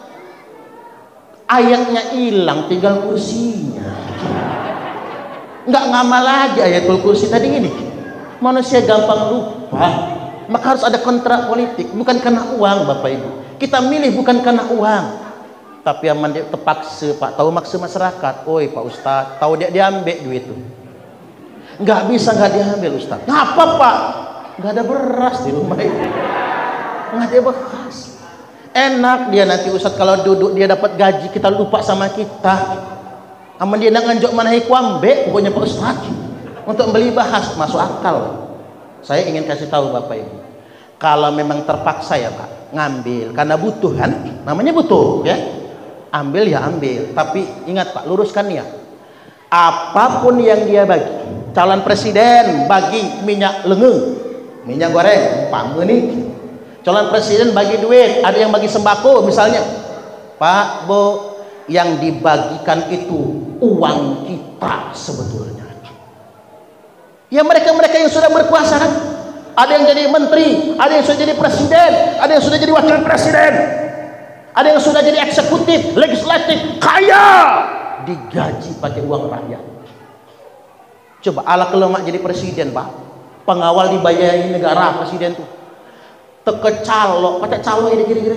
ayatnya hilang, tinggal kursinya. Nggak ngamal lagi ayatul kursi tadi ini. Manusia gampang lupa. Maka harus ada kontrak politik, bukan karena uang Bapak Ibu. Kita milih bukan karena uang, tapi aman dia terpaksa Pak, tahu maksa masyarakat. Pak Ustadz, tahu dia diambil duit itu. Nggak bisa nggak diambil Ustadz. Ngapa Pak? Nggak ada beras di rumah itu. Nggak ada beras. Enak dia nanti Ustadz kalau duduk dia dapat gaji, kita lupa sama kita. Aman dia nak nganjok mana ambil pokoknya Pak Ustadz untuk beli bahas, masuk akal. Saya ingin kasih tahu Bapak Ibu, kalau memang terpaksa ya Pak, ngambil karena butuh kan, namanya butuh ya, ambil ya ambil. Tapi ingat Pak, luruskan ya, apapun yang dia bagi, calon presiden bagi minyak lengan, minyak goreng, umpama nih, calon presiden bagi duit, ada yang bagi sembako misalnya, Pak Bu, yang dibagikan itu uang kita sebetulnya. Ya mereka-mereka yang sudah berkuasa kan, ada yang jadi menteri, ada yang sudah jadi presiden, ada yang sudah jadi wakil presiden, ada yang sudah jadi eksekutif, legislatif, kaya, digaji pakai uang rakyat. Coba ala kalau mak jadi presiden Pak, pengawal dibayarin negara presiden tuh, tekecalok, pakai calo ini kira-kira,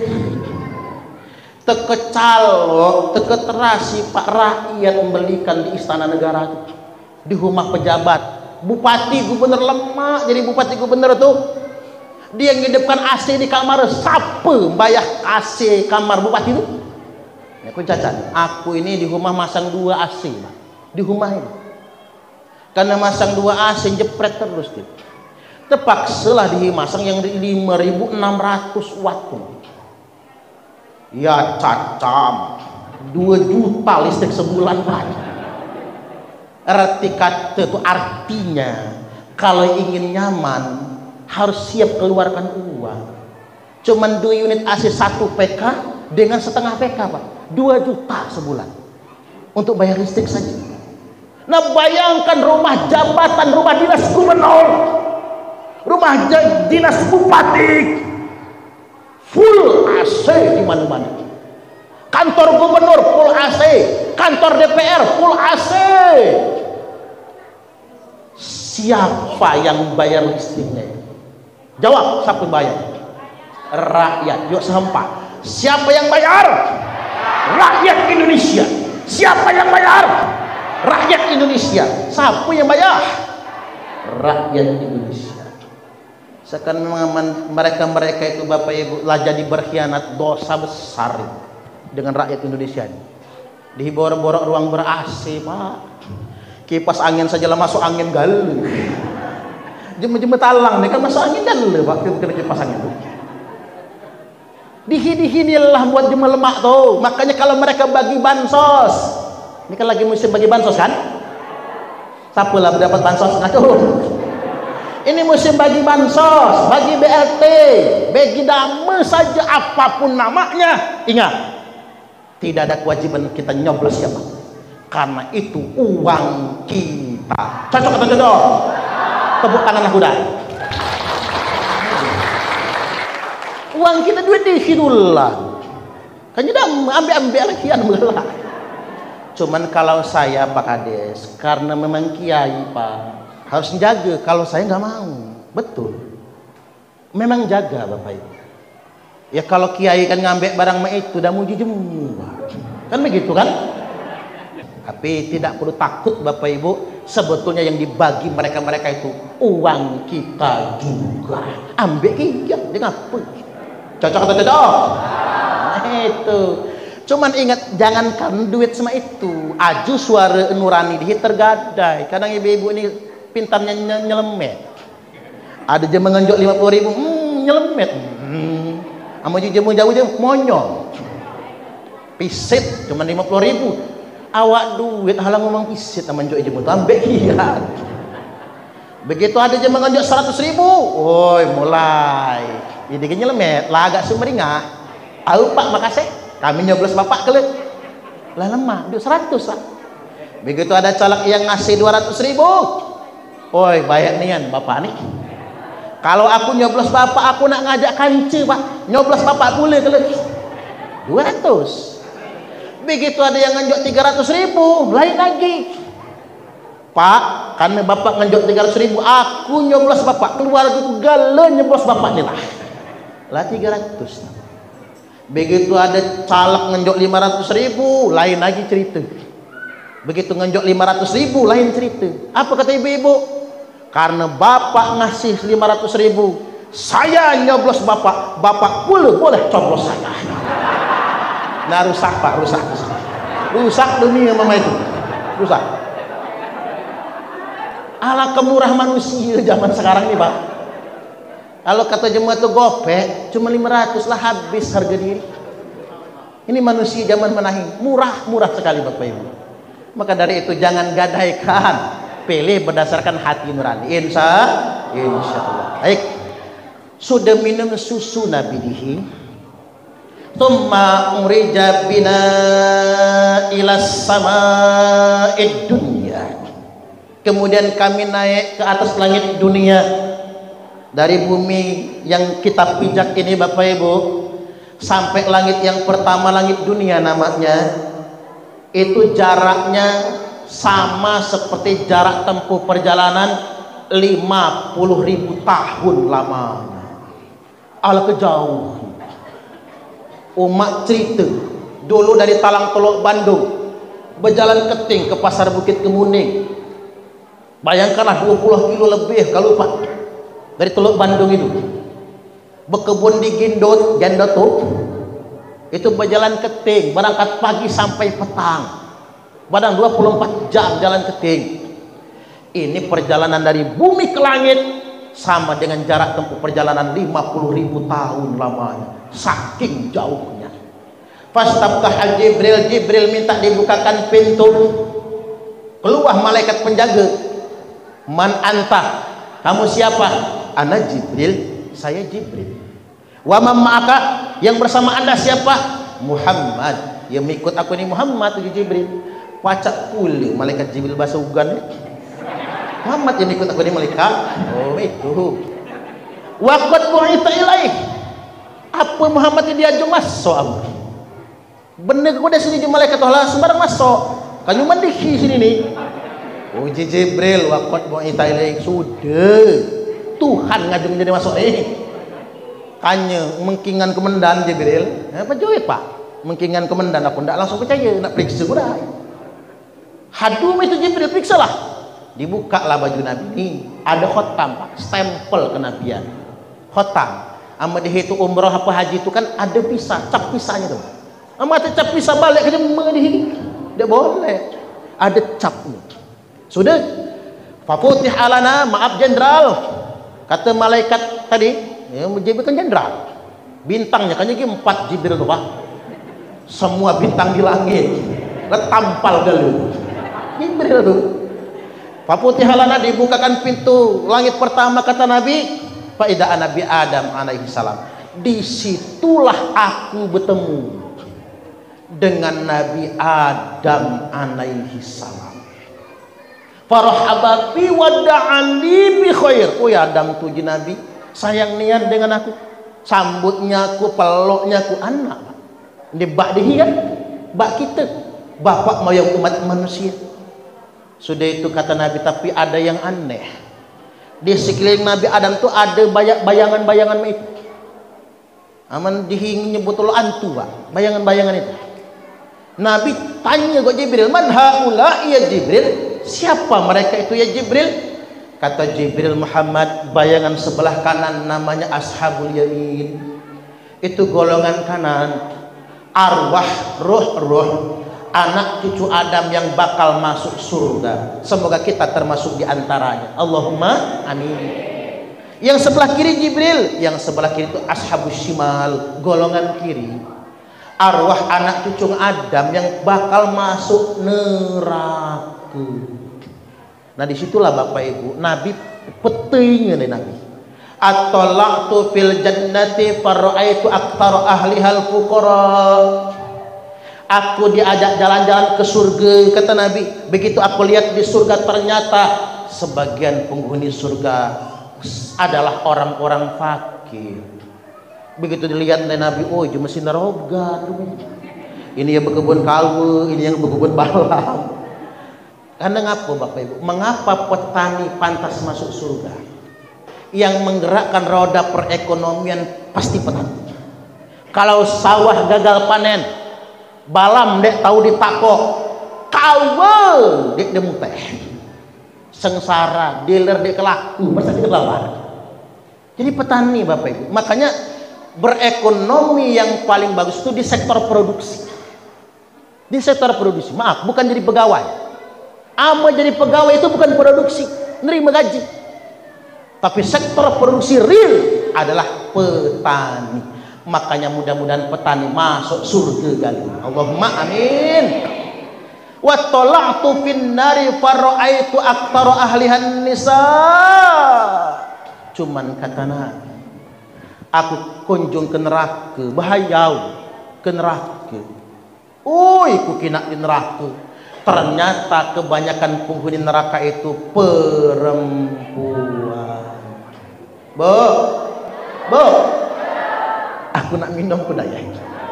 tekecalok, teketerasi Pak, rakyat membelikan di istana negara tuh, di rumah pejabat. Bupati gubernur lemak jadi bupati gubernur tuh, dia ngidupkan AC di kamar. Siapa bayar AC kamar bupati itu? Ya, aku cacat, aku ini di rumah masang 2 AC Pak. Di rumah ini karena masang 2 AC jepret terus tuh, terpaksalah dimasang yang 5.600 watt tuh. Ya cacam 2 juta listrik sebulan Pak. Arti kata itu artinya kalau ingin nyaman harus siap keluarkan uang. Cuman 2 unit AC 1 PK dengan setengah PK Pak, 2 juta sebulan untuk bayar listrik saja. Nah bayangkan rumah jabatan, rumah dinas gubernur, rumah dinas bupati, full AC di mana-mana. Kantor gubernur full AC, kantor DPR full AC. Siapa yang bayar listriknya? Jawab, siapa yang bayar? Rakyat. Yuk sehempa. Siapa yang bayar? Rakyat Indonesia. Siapa yang bayar? Rakyat Indonesia. Siapa yang bayar? Rakyat Indonesia. Sekarang mereka itu Bapak Ibu lah jadi berkhianat, dosa besar dengan rakyat Indonesia ini. Dibor-borok ruang ber-AC Pak, kipas angin saja lah masuk angin gal. Jeme-jeme talang nih kan masuk angin gal Pak, kira kipas angin tuh. Dihini-hinilah buat jeme lemak tuh. Makanya kalau mereka bagi bansos, Ini kan lagi musim bagi bansos kan? Siapa lah dapat bansos? Ini musim bagi bansos, bagi BLT, bagi dame saja apapun namanya. Ingat, tidak ada kewajiban kita nyoblos siapa, karena itu uang kita. Cocok atau cocok? Tepuk tanganlah kuda. Uang kita duit di sinulah. Kan sudah ambil kian belah. Cuman kalau saya Pak Kades, karena memang kiai Pak, harus jaga. Kalau saya nggak mau, betul. Memang jaga Bapak Ibu. Ya kalau kiai kan ngambil barang itu udah mau dijemur, kan begitu kan? Tapi tidak perlu takut Bapak Ibu. Sebetulnya yang dibagi mereka itu uang kita juga. Ambil iya, dia ngapa? Cocok atau cocok? Nah, itu. Cuman ingat, jangankan duit sama itu, aju suara nurani di tergadai. Kadang ibu-ibu ini pintarnya nyelemet. Ada jam mengenjok 50.000, nyelemet. Ama jemu jauh dia monyong. Pisit cuman 50.000. Awak duit halang ngomong pisit sama menjok jemu tu ambek iya. Begitu ada jam mengenjok 100.000, woi mulai. Jadi nyelemet, lah agak sumringah. Au Pak makasih. Kami nyoblos bapak kelet lah lemah, duit 100 lah. Begitu ada caleg yang ngasih 200.000, oi bayar nian bapak nih. Kalau aku nyoblos bapak, aku nak ngajak kance Pak, nyoblos bapak boleh kelet 200. Begitu ada yang nganjok 300.000, lain lagi. Pak, karena bapak nganjok 300.000, aku nyoblos bapak, keluarga itu gala nyoblos bapak nih lah 300. Begitu ada caleg ngenjok 500.000, lain lagi cerita. Begitu ngenjok 500.000, lain cerita. Apa kata ibu-ibu? Karena bapak ngasih 500.000, saya nyoblos bapak, bapak boleh coblos saya. Nah rusak Pak, rusak dunia mama itu, rusak. Ala kemurah manusia zaman sekarang nih Pak. Kalau kata jemaah itu gopek, cuma 500 lah habis harga diri. Ini manusia zaman menahi, murah sekali Bapak Ibu. Maka dari itu jangan gadaikan, pilih berdasarkan hati nurani. Insya Allah. Baik, sudah minum susu Nabi dihi. Thumma urija bina ilas sama'id dunya. Kemudian kami naik ke atas langit dunia. Dari bumi yang kita pijak ini Bapak Ibu, sampai langit yang pertama, langit dunia namanya, itu jaraknya sama seperti jarak tempuh perjalanan 50.000 tahun lamanya. Ala kejauh. Umat cerita dulu dari Talang Teluk Bandung berjalan keting ke Pasar Bukit Kemuning. Bayangkanlah 20 kilo lebih kalau Pak dari Teluk Bandung itu. Berkebun di Gendot itu berjalan keting, berangkat pagi sampai petang. Badang 24 jam jalan keting. Ini perjalanan dari bumi ke langit sama dengan jarak tempuh perjalanan 50.000 tahun lamanya. Saking jauhnya. Fastaftah Jibril minta dibukakan pintu. Keluar malaikat penjaga. Man anta? Kamu siapa? Ana Jibril, saya Jibril. Wa ma'aka, yang bersama Anda siapa? Muhammad. Yang mengikut aku ini Muhammad, itu Jibril. Pacak pula malaikat Jibril bahasa ugan. Muhammad yang ikut aku ini malaikat. Oh itu. Waqad bu'ita ilaih. Apa Muhammad yang diajung masuk? Bener kau dah sini je malaikat Allah sembarang masuk. Kan cuma di sini nih. Oh Jibril waqad bu'ita ilaih. Sudah. Tuhan ngajung jadi masuk Kanya mengkingan kemendan Jibril. Apa joget Pak? Mengkingan kemendan aku ndak langsung percaya, nak periksa udah. Hadum itu Jibril periksa lah. Dibuka lah baju Nabi ini, ada khotam Pak, stempel kenabian. Khotam. Ama dihitu umrah apa haji itu kan ada pisah, cap pisahnya tuh. Ama ada cap pisah balik ke jemaah dihi. Tidak boleh. Ada capnya. Sudah. Fafutih alana, maaf jenderal. Kata malaikat tadi, ya Jibril kan jenderal. Bintangnya kan jadi 4 Jibril tuh Pak. Semua bintang di langit. Tampal galuh. Jibril tuh. Paputihalana dibukakan pintu langit pertama kata Nabi, faida Nabi Adam alaihi salam. Disitulah aku bertemu dengan Nabi Adam alaihi salam. Farahaba bi wada'ani bi khair. Oh ya Adam tuh Nabi sayang niat dengan aku, sambutnya aku, peluknya aku, anak ini bak dia, bak kita, bapak moyang umat manusia. Sudah itu kata Nabi, tapi ada yang aneh di sekeliling Nabi Adam tuh ada bayangan-bayangan itu. Aman dihingnya betul antu pak, bayangan-bayangan itu. Nabi tanya kok Jibril, man haula ya Jibril, siapa mereka itu ya Jibril? Kata Jibril, Muhammad, bayangan sebelah kanan namanya ashabul yamin, itu golongan kanan, arwah roh-roh anak cucu Adam yang bakal masuk surga. Semoga kita termasuk di antaranya. Allahumma amin. Yang sebelah kiri Jibril, yang sebelah kiri itu ashabus shimal, golongan kiri, arwah anak cucu Adam yang bakal masuk neraka. Nah disitulah Bapak Ibu Nabi petingnya nih Nabi. At-talaqtu fil jannati fara'aitu aktsara ahlihal fuqara. Aku diajak jalan-jalan ke surga kata Nabi. Begitu aku lihat di surga ternyata sebagian penghuni surga adalah orang-orang fakir. Begitu dilihat oleh Nabi, oh cuma sinar roga. Ini yang berkebun kalbu, ini yang berkebun balam. Karena ngapa Bapak Ibu? Mengapa petani pantas masuk surga? Yang menggerakkan roda perekonomian pasti petani. Kalau sawah gagal panen, balam dek tahu ditakok, kawal dek demuteh, sengsara, dealer dek kelaku, masa dek lawan. Jadi petani Bapak Ibu. Makanya berekonomi yang paling bagus itu di sektor produksi. Di sektor produksi, maaf, bukan jadi pegawai. Ama jadi pegawai itu bukan produksi, nerima gaji. Tapi sektor produksi real adalah petani. Makanya mudah-mudahan petani masuk surga kali. Allahumma amin. Wa tala'tu fin nari fara'aitu aktsara ahlihan nisa. Cuman kata Nabi, aku kunjung ke neraka, bahayau ke neraka. Oi, ku kina di neraka. Ternyata kebanyakan penghuni neraka itu perempuan. Bo, aku nak minum kudaya.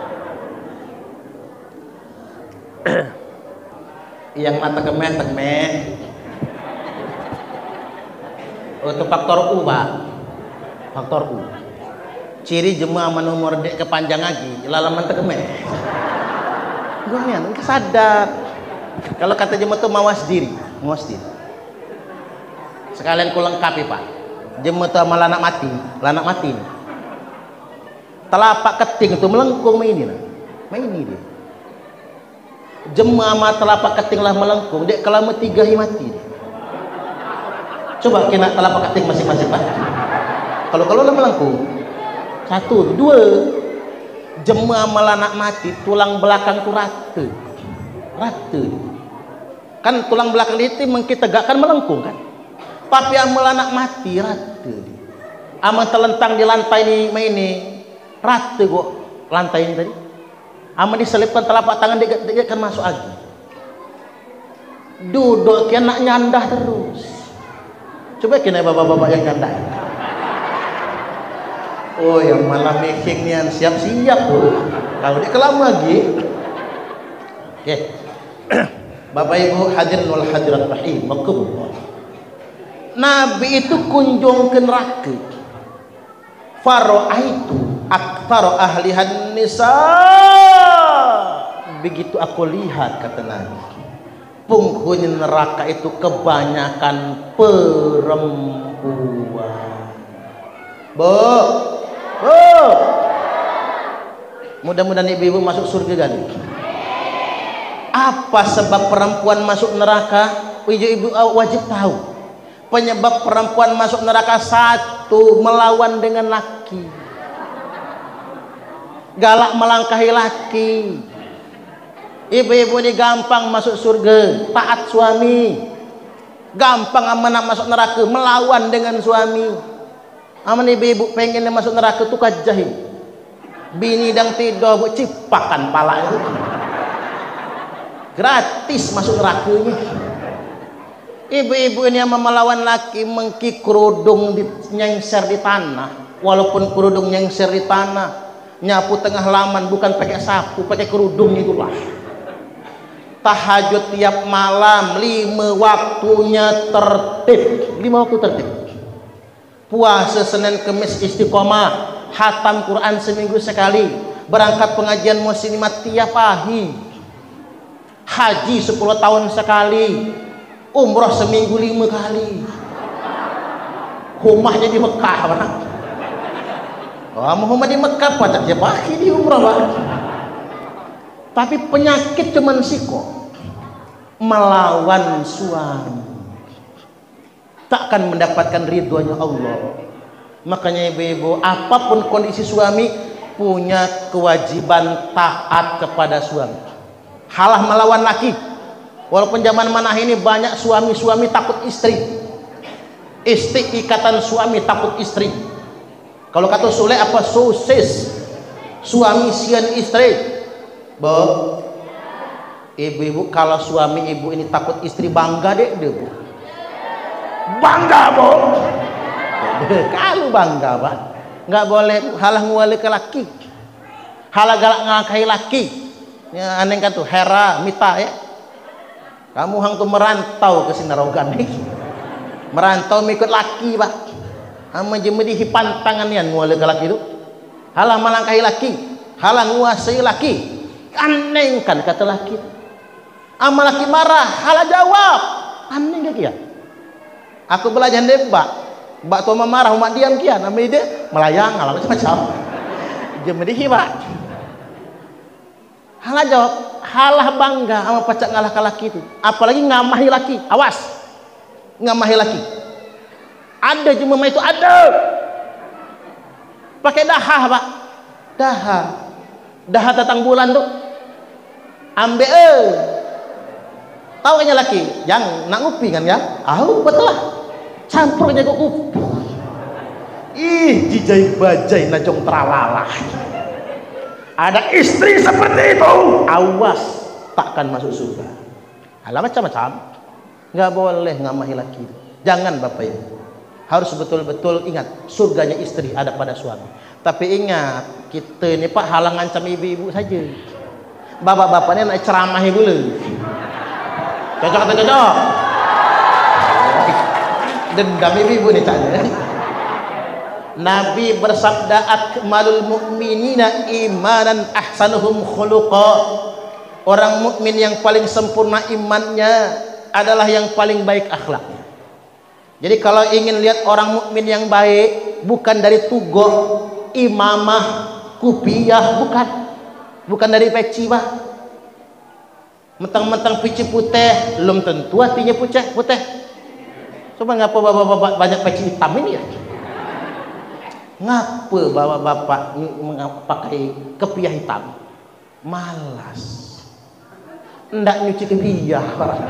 Yang mata kemeh. Untuk faktor U pak, faktor U. Ciri jemaah nomor dek kepanjang lagi, lalaman tekemeh. Gue nih, kesadar. Kalau kata jemaah tuh mawas diri. Sekalian ku lengkapi pak. Jemaah tuh malah anak mati. Telapak keting itu melengkung ini dia. Jemaah mah telapak keting lah melengkung, dek kelama 3 mati. Coba kena telapak keting masing-masing pak. Kalau lah melengkung 1, 2. Jemaah malah anak mati, tulang belakang tuh rata. Kan tulang belakang itu mengkitegakkan melengkung kan. Tapi yang melanak mati rata. Ama terlentang di lantai ini rata kok lantai ini tadi. Ama diselipkan telapak tangan dia kan masuk lagi. Duduk kena nyandah terus. Coba kena bapak-bapak yang nyandah. Oh yang malah making nian siap-siap tuh. Kalau dia kelam lagi. Oke. Bapak Ibu hadirin wal hadirat rahimakumullah. Nabi itu kunjung ke neraka. Fara'aitu aktsara ahlihan nisa. Begitu aku lihat kata Nabi, penghuni neraka itu kebanyakan perempuan. Bo. Mudah-mudahan ibu-ibu masuk surga kan. Apa sebab perempuan masuk neraka? Ibu wajib tahu. Penyebab perempuan masuk neraka 1, melawan dengan laki. Galak melangkahi laki. Ibu-ibu ini gampang masuk surga, taat suami. Gampang amanah masuk neraka, melawan dengan suami. Aman ibu-ibu pengen masuk neraka tuh kajahil. Bini dang tidur bu cipakan palanya. Gratis masuk nerakanya. Ibu-ibu ini yang melawan laki mengki kerudung nyengser di tanah. Walaupun kerudung nyengser di tanah, nyapu tengah laman bukan pakai sapu, pakai kerudung itulah. Tahajud tiap malam 5 waktunya tertib, 5 waktu tertib. Puasa Senin Kemis istiqomah, hatam Quran seminggu sekali, berangkat pengajian muslimat tiap hari, haji 10 tahun sekali, umroh seminggu 5 kali. Rumahnya di Mekah mana? Oh, Muhammad di Mekah pacak dia pakai di umroh Pak. Tapi penyakit cuman siko, melawan suami, takkan mendapatkan ridhonya Allah. Makanya ibu-ibu, apapun kondisi suami, punya kewajiban taat kepada suami. Halah melawan laki. Walaupun zaman mana ini banyak suami-suami takut istri. Istri ikatan suami takut istri. Kalau kata Sule apa sosis, suami sian istri. Bu, ibu-ibu kalau suami ibu ini takut istri bangga deh bu. Bangga bu. Kalau bangga Pak, nggak boleh halah nguali ke laki, halah galak ngakahi laki. Ya aneh kan tuh Hera Mita ya. Kamu hang tuh merantau ke Sinarogan nih, merantau mengikut laki Pak. Ama jemedi hipantangan yang nguali ke laki itu, halah melangkahi laki, halah nguasai laki. Aneh kan kata laki. Ama laki marah, halah jawab. Aneh gak kia? Aku belajar deh Mbak tua marah, mak diam kian, nama ide melayang, alam macam-macam. Jemedi hibat. Halah jawab, halah bangga sama pacak ngalah ke laki itu. Apalagi ngamahi laki, awas, ngamahi laki. Ada cuma itu ada. Pakai dahah Pak, dahah datang bulan tuh. Ambil tahu kayaknya laki yang nak ngupi kan ya, betul lah, campur aja kok ngupi. Ih jijai bajai najong teralalah. Ada istri seperti itu, awas takkan masuk surga. Alah macam-macam, nggak boleh ngamahi laki. Jangan Bapak Ibu, harus betul-betul ingat surganya istri ada pada suami. Tapi ingat kita ini Pak halang ngancam ibu-ibu saja. Bapak-bapaknya nak ceramahi dulu. Cocok atau cocok? Dendam ibu nih tanya. Nabi bersabda akmalul mu'minina imanan ahsanuhum khuluqa. Orang mukmin yang paling sempurna imannya adalah yang paling baik akhlaknya. Jadi kalau ingin lihat orang mukmin yang baik, bukan dari tugo, imamah, kupiah, bukan dari peci Pak. Mentang-mentang peci putih, belum tentu hatinya putih. Coba ngapa bapak-bapak banyak peci hitam ini ya? Ngapa bapak-bapak pakai kepiah hitam? Malas. Ndak nyuci kepiah.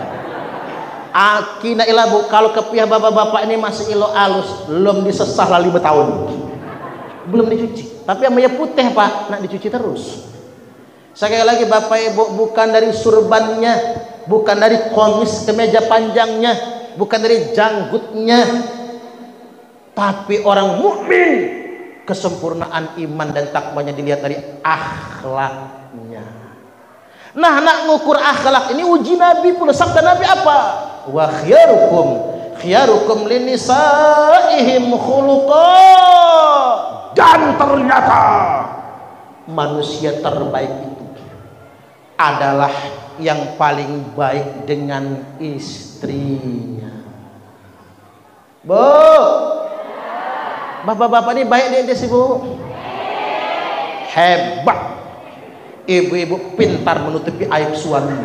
Akina ilabu kalau kepiah bapak-bapak ini masih ilo alus, belum disesah lah 5 tahun. Belum dicuci. Tapi amanya putih Pak, nak dicuci terus. Sekali lagi Bapak Ibu, bukan dari surbannya, bukan dari komis kemeja panjangnya, bukan dari janggutnya, tapi orang mukmin kesempurnaan iman dan takwanya dilihat dari akhlaknya. Nah, nak ngukur akhlak ini uji Nabi pula. Sabda Nabi apa? Wa khiyarukum linisaihim khuluqa. Dan ternyata manusia terbaik itu adalah yang paling baik dengan istrinya. Bu, bapak-bapak ini baik dia sih Bu. Hebat. Ibu-ibu pintar menutupi aib suaminya.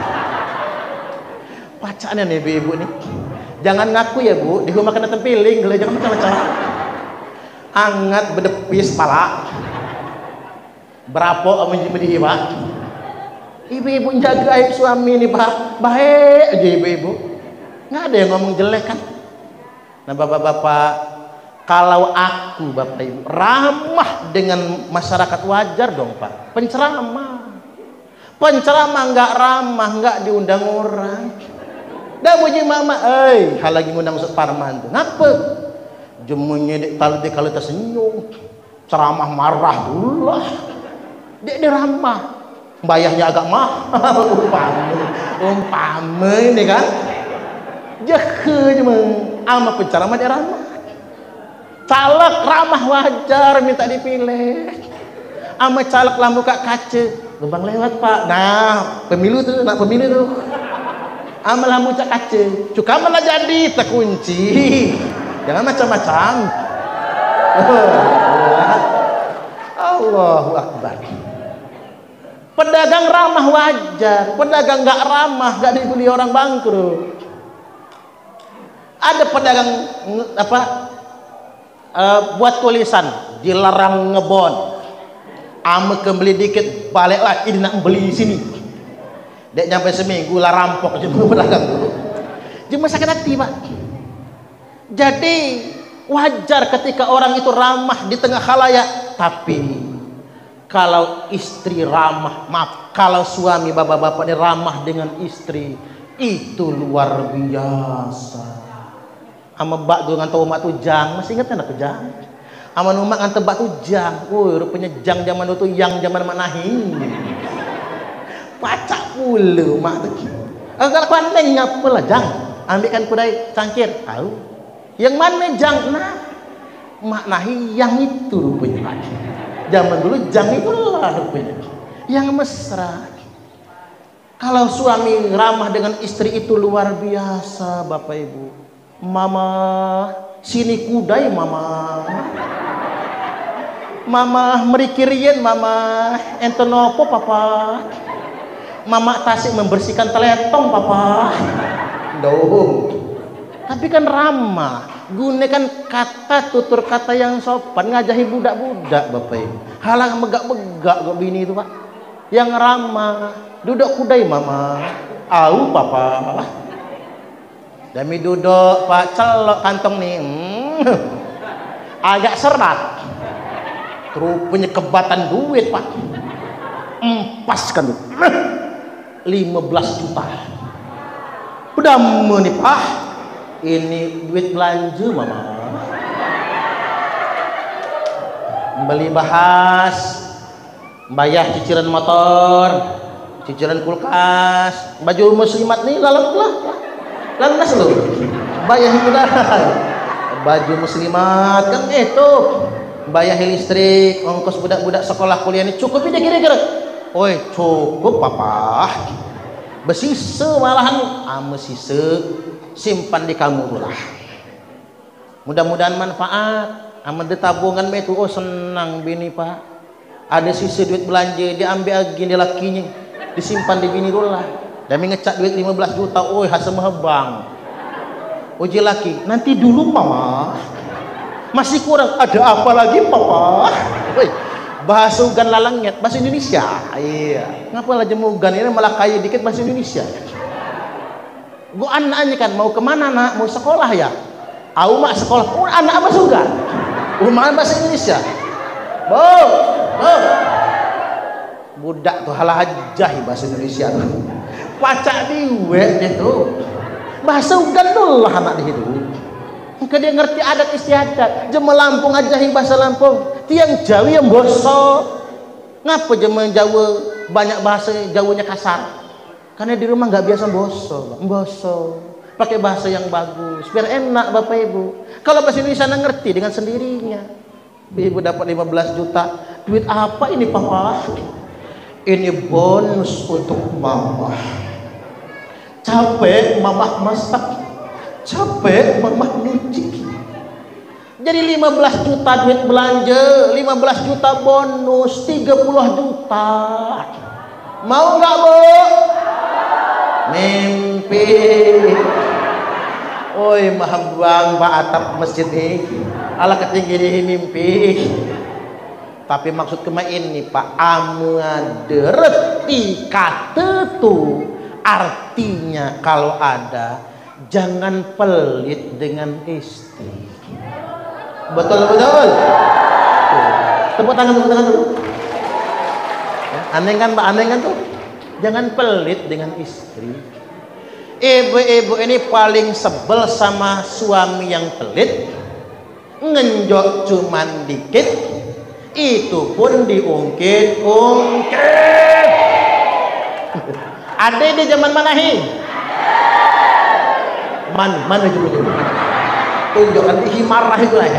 Pacarnya nih ibu-ibu nih. Jangan ngaku ya Bu, di rumah kena tempiling, jangan macam-macam. Angat bedepis pala. Berapa amun jadi Pak? Ibu-ibu jaga aib suami nih Pak, baik aja ibu-ibu, nggak ada yang ngomong jelek kan. Nah bapak-bapak, kalau aku bapak ibu ramah dengan masyarakat wajar dong Pak. Penceramah nggak ramah, nggak diundang orang. Dah puji mama, hal lagi ngundang Ustaz Parman tuh, ngapa? Jemunya kalau tersenyum, ceramah marah dulu lah. Dia ramah. Bayarnya agak mahal, umpama ini kan jahe cuma ama penceramah dia ramah, caleg ramah wajar minta dipilih, ama caleg lampu kak kaca lubang lewat Pak. Nah pemilu tuh, nak pemilu tuh ama lampu cak kaca cuka malah jadi terkunci, jangan macam-macam. Allahu Akbar. Pedagang ramah wajar, pedagang nggak ramah nggak dibeli orang bangkrut. Ada pedagang buat tulisan dilarang ngebon, ame kembali dikit balik lagi ini nak beli di sini. Dek nyampe seminggu lah rampok cuma pedagang dulu. Cuma sakit hati Pak. Jadi wajar ketika orang itu ramah di tengah khalayak, tapi kalau istri ramah, maaf, kalau suami bapak-bapak ini ramah dengan istri, itu luar biasa. Ama bak dengan tahu mak tujang, masih ingat anak tujang? Ama numak ngan tebak tujang, rupanya jang zaman itu yang zaman manahi. Pacak pula mak tu. Kalau pandai ngapa lah jang, ambilkan kudai cangkir, tahu? Yang mana jang? Nah, mak nahi yang itu rupanya. Zaman dulu jang itulah rupanya yang mesra. Kalau suami ramah dengan istri itu luar biasa bapak ibu. Mama sini kudai mama, mama merikirian mama entonopo papa, mama tasik membersihkan teletong papa. Doh. Tapi kan ramah, gunakan kata tutur kata yang sopan, ngajahi budak-budak bapak ibu. Halang megak-megak kok bini itu Pak, yang ramah, duduk kudai mama, au papa. Demi duduk Pak, celok kantong nih, agak serat, rupanya kebatan duit Pak, empaskan tuh, 15 juta, udah nih Pak. Ini duit belanja mama, beli bahas, bayar cicilan motor, cicilan kulkas, baju muslimat nih lalas loh, bayar hiburan, baju muslimat kan itu, bayar listrik, ongkos budak-budak sekolah kuliah ini cukup ini kira-kira, oi cukup papa, besisa malahan, sisa simpan di kamu lah. Mudah-mudahan manfaat. Amat tabungan itu, oh senang bini Pak. Ada sisa duit belanja, diambil lagi di lakinya, disimpan di bini dulu lah. Dan mengecak duit 15 juta, oh hasil mahbang. Uji laki, nanti dulu mama. Masih kurang, ada apa lagi papa? Woi, bahasa ugan lalangnya, bahasa Indonesia. Iya. Ngapa lah jemugan ini malah kaya dikit bahasa Indonesia. Gua anaknya kan mau kemana nak? Mau sekolah ya? Aku mak sekolah. Oh anak apa juga? Mana bahasa Indonesia? Budak tuh halah hajah bahasa Indonesia tuh. Pacak diwe itu. Bahasa ugan dulu lah anak di situ. Maka dia ngerti adat istiadat. Jema Lampung ajahi bahasa Lampung. Tiang Jawi yang bosok. Ngapa jema Jawa banyak bahasa Jawanya kasar? Karena di rumah nggak biasa boso, pakai bahasa yang bagus, biar enak bapak ibu. Kalau bahasa Indonesia ngerti dengan sendirinya. Ibu dapat 15 juta, duit apa ini papa? Ini bonus untuk mama. Capek mama masak, capek mama nyuci. Jadi 15 juta duit belanja, 15 juta bonus, 30 juta. Mau nggak bu? Mimpi. Oi mahbang Pak atap masjid ini ala ketinggi di mimpi. Tapi maksud kemain ini Pak, amuadereti kata tu artinya kalau ada jangan pelit dengan istri. Betul-betul. Tepuk tangan dulu. Aneh kan Pak, aneh kan tuh. Jangan pelit dengan istri. Ibu-ibu ini paling sebel sama suami yang pelit. Ngenjok cuman dikit, itu pun diungkit-ungkit. Ada di zaman mana hi? Mana dulu tunjukkan di himarah itu lah.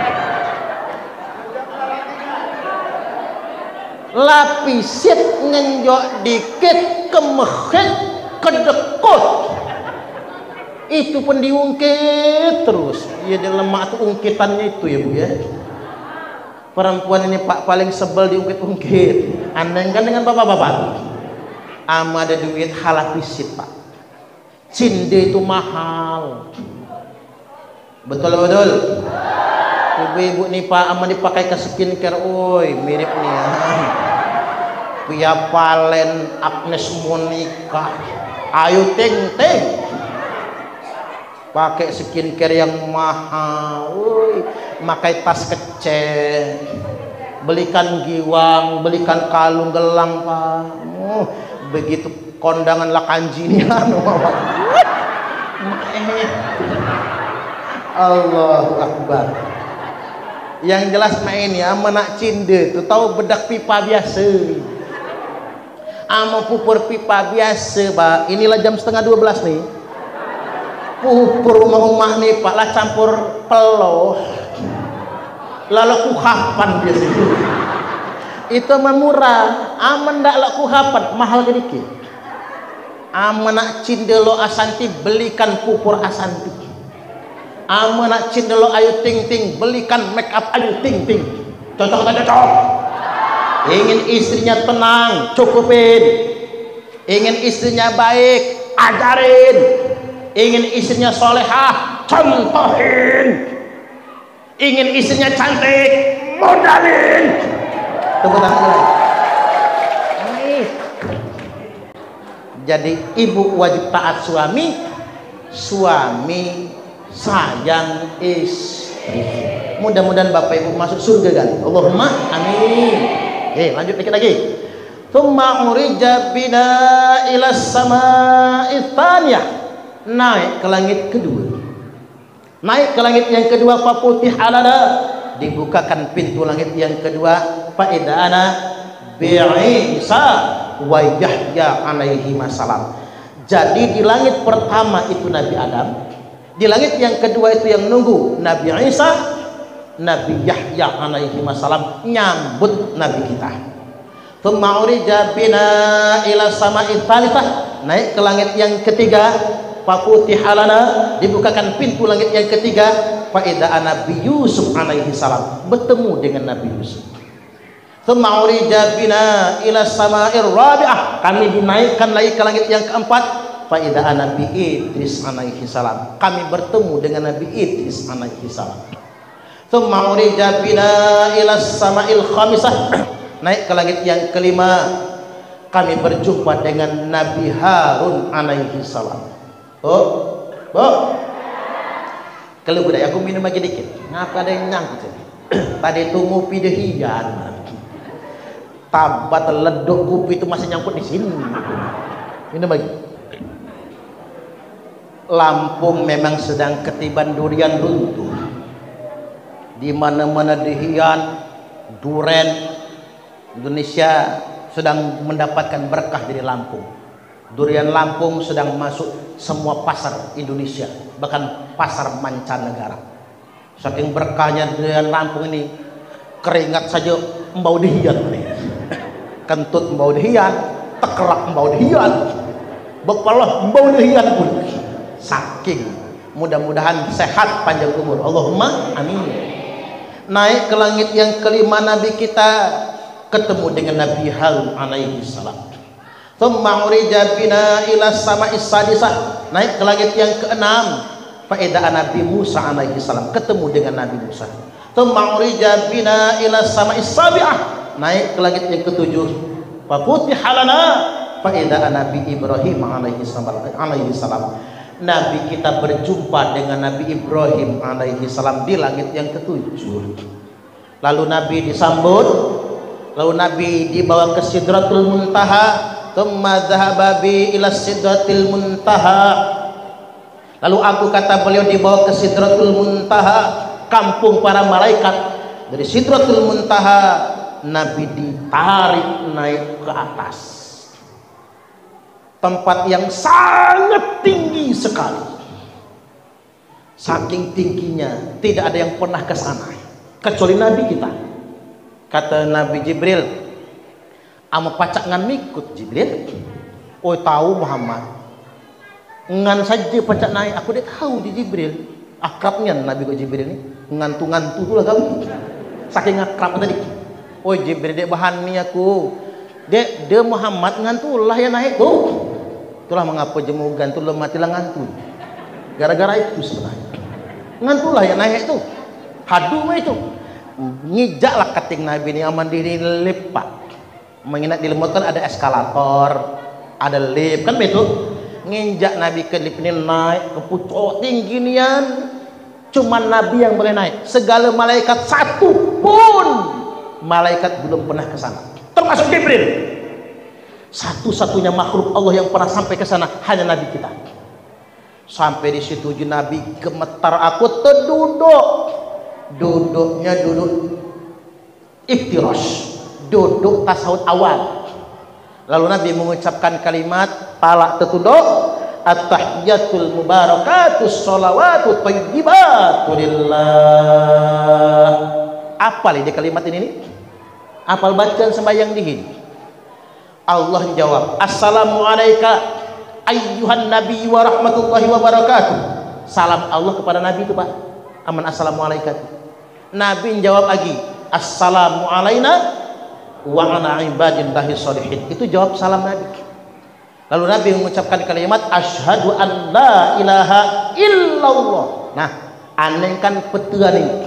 Lapisit ngenjok dikit, kemehit, kedekut, itu pun diungkit terus. Ya di lemak tuh ungkitannya itu ya Bu ya. Perempuan ini Pak paling sebel diungkit-ungkit. Andaikan dengan bapak-bapak, ada duit halapisit Pak. Cinde itu mahal. Betul-betul. Ibu-ibu nih Pak, ama dipakai ke skincare, oi mirip nih ya. Via Valen, Agnes Monica, Ayu Ting Ting. Pakai skincare yang mahal, oi, pakai tas kecil, belikan giwang, belikan kalung gelang Pak. Begitu kondangan lakanjinian Allahu Akbar. Yang jelas main ya menak cinde tuh tahu bedak pipa biasa, ama pupur pipa biasa Pak. Inilah jam 11:30 nih, pupur rumah-rumah nih Pak lah campur peloh lalu kuhapan biasa itu murah. Aman ndak lah kuhapan mahal sedikit. Aman nak cindelo asanti belikan pupur asanti. Aman nak cindelo Ayu Ting Ting belikan make up Ayu Ting Ting. Cocok tak cocok? Ingin istrinya tenang, cukupin. Ingin istrinya baik, ajarin. Ingin istrinya solehah, contohin. Ingin istrinya cantik, modalin. Tepuk tangan. Jadi ibu wajib taat suami, suami sayang istri. Mudah-mudahan Bapak Ibu masuk surga kan. Allahumma amin. Lanjut dikit lagi. Tsumma urija bina ila samaa'i tsaniyah. Naik ke langit kedua. Naik ke langit yang kedua, faputih alana, dibukakan pintu langit yang kedua. Faidana bi'isa wa Yahya alaihi salam. Jadi di langit pertama itu Nabi Adam, di langit yang kedua itu yang nunggu Nabi Isa, Nabi Yahya alaihi salam nyambut Nabi kita. Tsumma urija bina ila sama'i tsalitsah, naik ke langit yang ketiga, fafutiha lana, dibukakan pintu langit yang ketiga. Faida Nabi Yusuf alaihi salam, bertemu dengan Nabi Yusuf. Tsumma urija bina ila sama'ir rabi'ah, kami dinaikkan lagi ke langit yang keempat. Faida Nabi Idris alaihi salam, kami bertemu dengan Nabi Idris alaihi salam. Tsumma urija bina ila sama'il khamisah, naik ke langit yang kelima, kami berjumpa dengan Nabi Harun alaihi salam. Kalau budaya aku minum lagi dikit. Ngapa ada yang nyangkut sini? Tadi itu ngopi dehian. Tabat ledok kopi itu masih nyangkut di sini. Minum lagi. Lampung memang sedang ketiban durian runtuh. Di mana-mana dehian, duren. Indonesia sedang mendapatkan berkah dari Lampung. Durian Lampung sedang masuk semua pasar Indonesia, bahkan pasar mancanegara. Saking berkahnya durian Lampung ini, keringat saja embau dehian, kentut embau dehian, tekerak embau dehian, bepalah embau dehian pun. Saking, mudah-mudahan sehat panjang umur. Allahumma amin. Naik ke langit yang kelima Nabi kita, ketemu dengan Nabi Harun alaihi salam. Tsumma urija bina ila sama'is sadisah, naik ke langit yang keenam. Faida Nabi Musa alaihi salam, ketemu dengan Nabi Musa. Tsumma urija bina ila sama'is sabi'ah, naik ke langit yang ketujuh. Fa futiha lana fa idza Nabi Ibrahim alaihi salam. Nabi kita berjumpa dengan Nabi Ibrahim alaihi salam di langit yang ketujuh. Lalu Nabi disambut, lalu Nabi dibawa ke Sidratul Muntaha, tsumma dhahaba bi ila Sidratil Muntaha. Lalu aku, kata beliau, dibawa ke Sidratul Muntaha, kampung para malaikat. Dari Sidratul Muntaha Nabi ditarik naik ke atas, tempat yang sangat tinggi sekali. Saking tingginya tidak ada yang pernah ke sana kecuali Nabi kita. Kata Nabi Jibril, "Ama pacak ngan mikut Jibril." Oh tahu Muhammad, ngan saja pacak naik. Aku dia tahu di Jibril. Akrabnya Nabi kok Jibril ini ngantu-ngantu tu lah kami. Saking akrab tadi. Oh Jibril dia bahan ni aku. Dia Muhammad ngantu lah yang naik tu. Itulah mengapa jemu gantu lo matilah ngantu. Gara-gara itu sebenarnya. Ngantu lah yang naik tu. Hadu mah itu. Ngijaklah kating Nabi ni aman diri lepak. Mengingat di lemot kan ada eskalator, ada lift kan betul. Nginjak Nabi ke lift ini naik ke pucuk tinggi nian. Cuman Nabi yang boleh naik. Segala malaikat satu pun malaikat belum pernah ke sana. Termasuk Jibril. Satu-satunya makhluk Allah yang pernah sampai ke sana hanya Nabi kita. Sampai di situ Nabi gemetar, aku terduduk. Duduknya duduk iftirash, duduk tasawuf awal. Lalu Nabi mengucapkan kalimat talak tertunduk, at-tahiyatul mubarakatus sholawatut thayyibatu lillah. Apal di kalimat ini? Apal bacaan sembahyang dihin. Allah jawab, assalamu alayka ayyuhan nabi wa rahmatullahi wa barakatuh. Salam Allah kepada Nabi itu Pak. Aman assalamu alayka. Nabi jawab lagi, assalamu alayna wa ala ibadillahi sholihin. Itu jawab salam Nabi. Lalu Nabi mengucapkan kalimat asyhadu an la ilaha illallah. Nah, aneh kan petuan ini.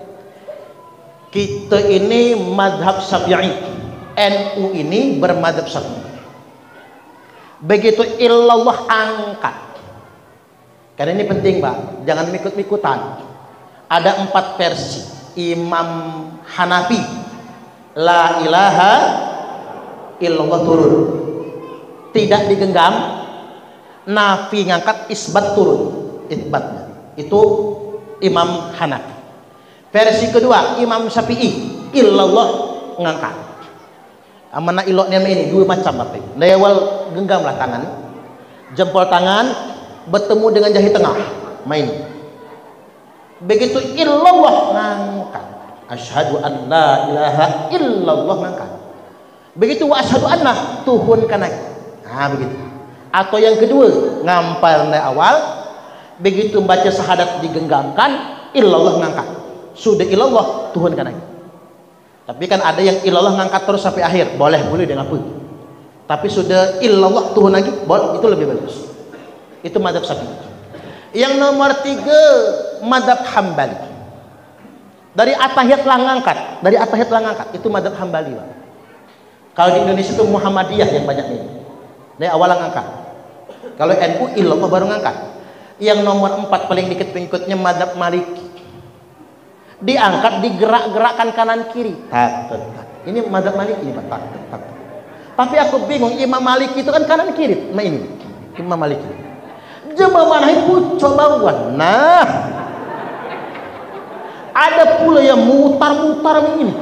Kita ini madhab Syafi'i, NU ini bermadhab Syafi'i. Begitu illallah angkat. Karena ini penting Pak, jangan mikut-mikutan. Ada 4 versi. Imam Hanafi, la ilaha illallah turun, tidak digenggam. Nafi ngangkat, isbat turun, isbatnya. Itu Imam Hanafi. Versi kedua Imam Syafi'i, illallah ngangkat. Mana iloknya ini dua macam Bapak. Dari awal genggamlah tangan, jempol tangan bertemu dengan jari tengah, main. Begitu illallah ngangkat, asyhadu an la ilaha illallah ngangkat. Begitu wa asyhadu anna tuhunkan naik. Nah begitu. Atau yang kedua ngampal dari awal, begitu baca syahadat digenggamkan, illallah ngangkat. Sudah illallah tuhunkan naik. Tapi kan ada yang illallah ngangkat terus sampai akhir, boleh dengan apa. Tapi sudah illallah tuhun lagi, boleh, itu lebih bagus. Itu madzhab Syafi'i. Yang nomor 3 madzhab Hambali. Dari atahiyat lah ngangkat, dari atahiyat lah ngangkat, itu madzhab Hambali Pak. Kalau di Indonesia itu Muhammadiyah yang banyak ini. Dari awal ngangkat. Kalau NU illallah baru ngangkat. Yang nomor 4 paling dikit pengikutnya madzhab Maliki. Diangkat, digerak-gerakkan kanan kiri. Ini madzhab Maliki ini Pak. Tapi aku bingung, Imam Maliki itu kan kanan kiri. Nah ini Imam Maliki. Jemaah mana itu coba. Nah, ada pula yang mutar-mutar begini.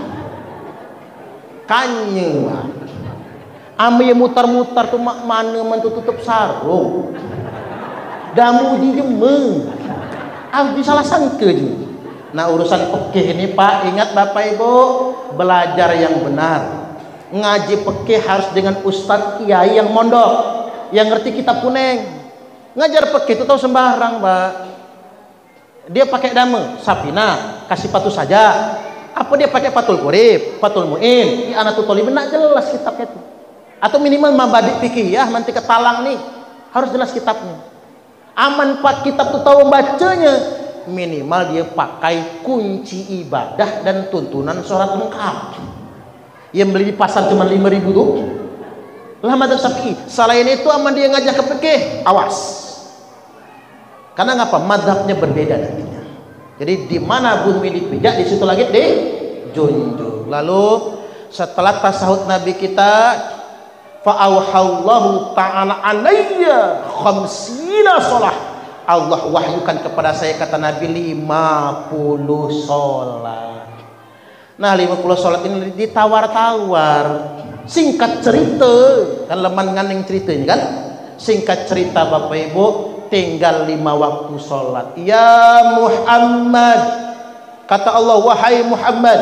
Kanya, ame yang mutar-mutar tuh mana tutup sarung. Damu di jemeng. Harus disalah sangka je. Nah urusan pekeh ini Pak, ingat Bapak Ibu, belajar yang benar. Ngaji pekeh harus dengan ustadz kiai yang mondok, yang ngerti kitab kuning. Ngajar pekeh itu tahu sembarang Pak. Dia pakai dama Sapina, kasih patu saja. Apa dia pakai Fathul Qorib, Fathul Mu'in, I'anatul Talibin, nak jelas kitabnya itu. Atau minimal Mabadik Fikih nanti ketalang nih, harus jelas kitabnya. Aman Pak kitab tuh tahu bacanya, minimal dia pakai kunci ibadah dan tuntunan sholat lengkap. Yang beli di pasar cuma 5.000 tuh lah madzhab Syafi'i. Selain itu aman dia ngajak ke fikih, awas. Karena ngapa? Madzhabnya berbeda nantinya. Jadi di mana bumi dipijak, di situ lagi dijunjung. Lalu setelah tasahud Nabi kita, fa'auhallahu ta'ala alayya khamsina sholah, Allah wahyukan kepada saya, kata Nabi, 50 sholat. Nah 50 sholat ini ditawar-tawar. Singkat cerita, kan leman nganing ceritanya kan. Singkat cerita Bapak Ibu, tinggal 5 waktu sholat. Ya Muhammad, kata Allah, wahai Muhammad,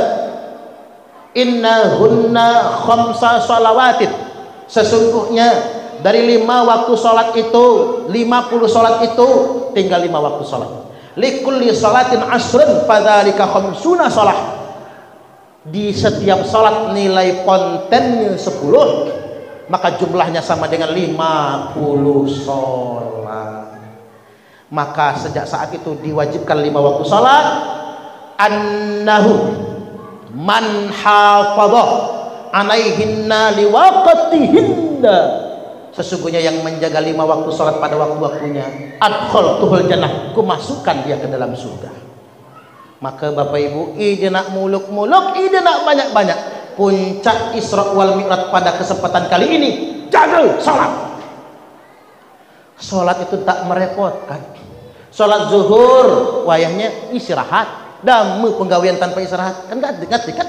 innahunna khamsa shalawatin, sesungguhnya dari 5 waktu sholat itu, 50 sholat itu tinggal 5 waktu sholat. Likulli sholatin asrun fadzalika khamsuna sholat. Di setiap sholat nilai kontennya 10, maka jumlahnya sama dengan 50 sholat. Maka sejak saat itu diwajibkan 5 waktu sholat. Annahu man hafadha alaihinna liwaqtihinna, sesungguhnya yang menjaga 5 waktu sholat pada waktu-waktunya, adkhaltuhul jannah, ku masukkan dia ke dalam surga. Maka Bapak Ibu, ide nak muluk-muluk, ide nak banyak-banyak. Puncak Isra wal Mi'raj pada kesempatan kali ini, jaga sholat. Sholat itu tak merepotkan. Sholat zuhur wayahnya istirahat, damu penggawian tanpa istirahat, kan gak dekat.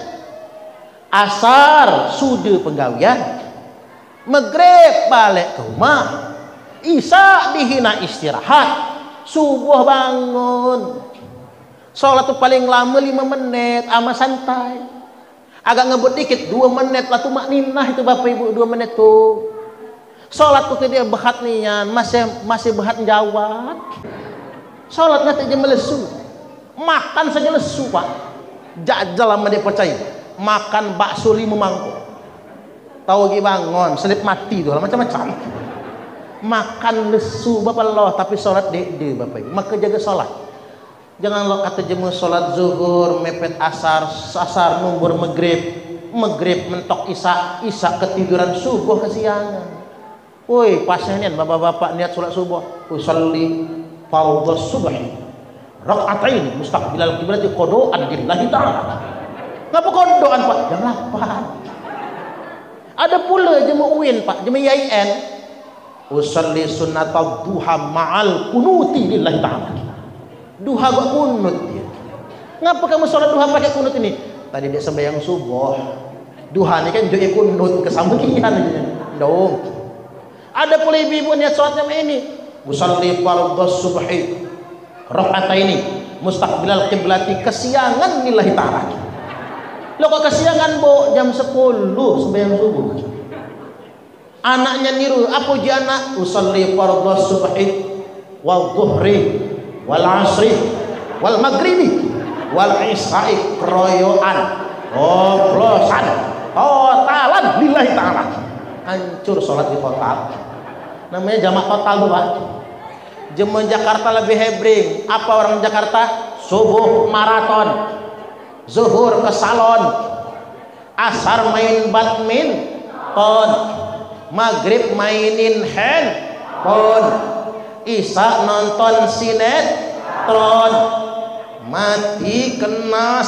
Asar sudah penggawian, maghrib balik ke rumah, isya dihina istirahat, subuh bangun. Sholat itu paling lama 5 menit, ama santai. Agak ngebut dikit 2 menit lah tuh makninah itu Bapak Ibu, 2 menit tuh. Sholat tuh dia behat nian, masih behat jawab. Sholat nggak aja melesu, makan saja lesu Pak. Jajal sama dia percaya, makan bakso 5 mangkok. Tahu lagi bangun, selip mati tuh macam-macam. Makan lesu Bapak Allah, tapi sholat dede Bapak Ibu. Maka jaga sholat. Jangan lo kata jemu sholat zuhur mepet asar, asar numbur maghrib mentok isya, ketiduran subuh kesiangan. Woi pasien bapak-bapak niat sholat subuh, usolli fardhu subhi rakaatain mustaqbilal qiblati qadaan lillahi ta'ala. Ngapa qadaan Pak? Jam 8. Ada pula jemu UIN Pak, jemu IAIN, usolli sunnatal duha ma'al kunuti lillahi ta'ala. Duha gak kunut dia. Ngapa kamu sholat duha pakai kunut ini? Tadi dia sembahyang subuh. Duha ini kan juga kunut kesambihan aja. Dong. Ada pula ibu-ibu niat sholatnya ini. Musalli fardhu subhi raka'ataini mustaqbilal qiblati, kesiangan lillahi ta'ala. Lo kok kesiangan Bu? Jam 10 sembahyang subuh. Anaknya niru, apa ji anak? Usalli fardhu subhi wal dhuhri wal asri wal maghribi wal isya'i kroyoan oplosan totalan lillahi ta'ala. Hancur sholat di total, namanya jamak total tuh Pak. Jemaah Jakarta lebih hebring. Apa orang Jakarta? Subuh maraton, zuhur ke salon, asar main badminton, maghrib mainin handphone, isya nonton sinetron, mati kena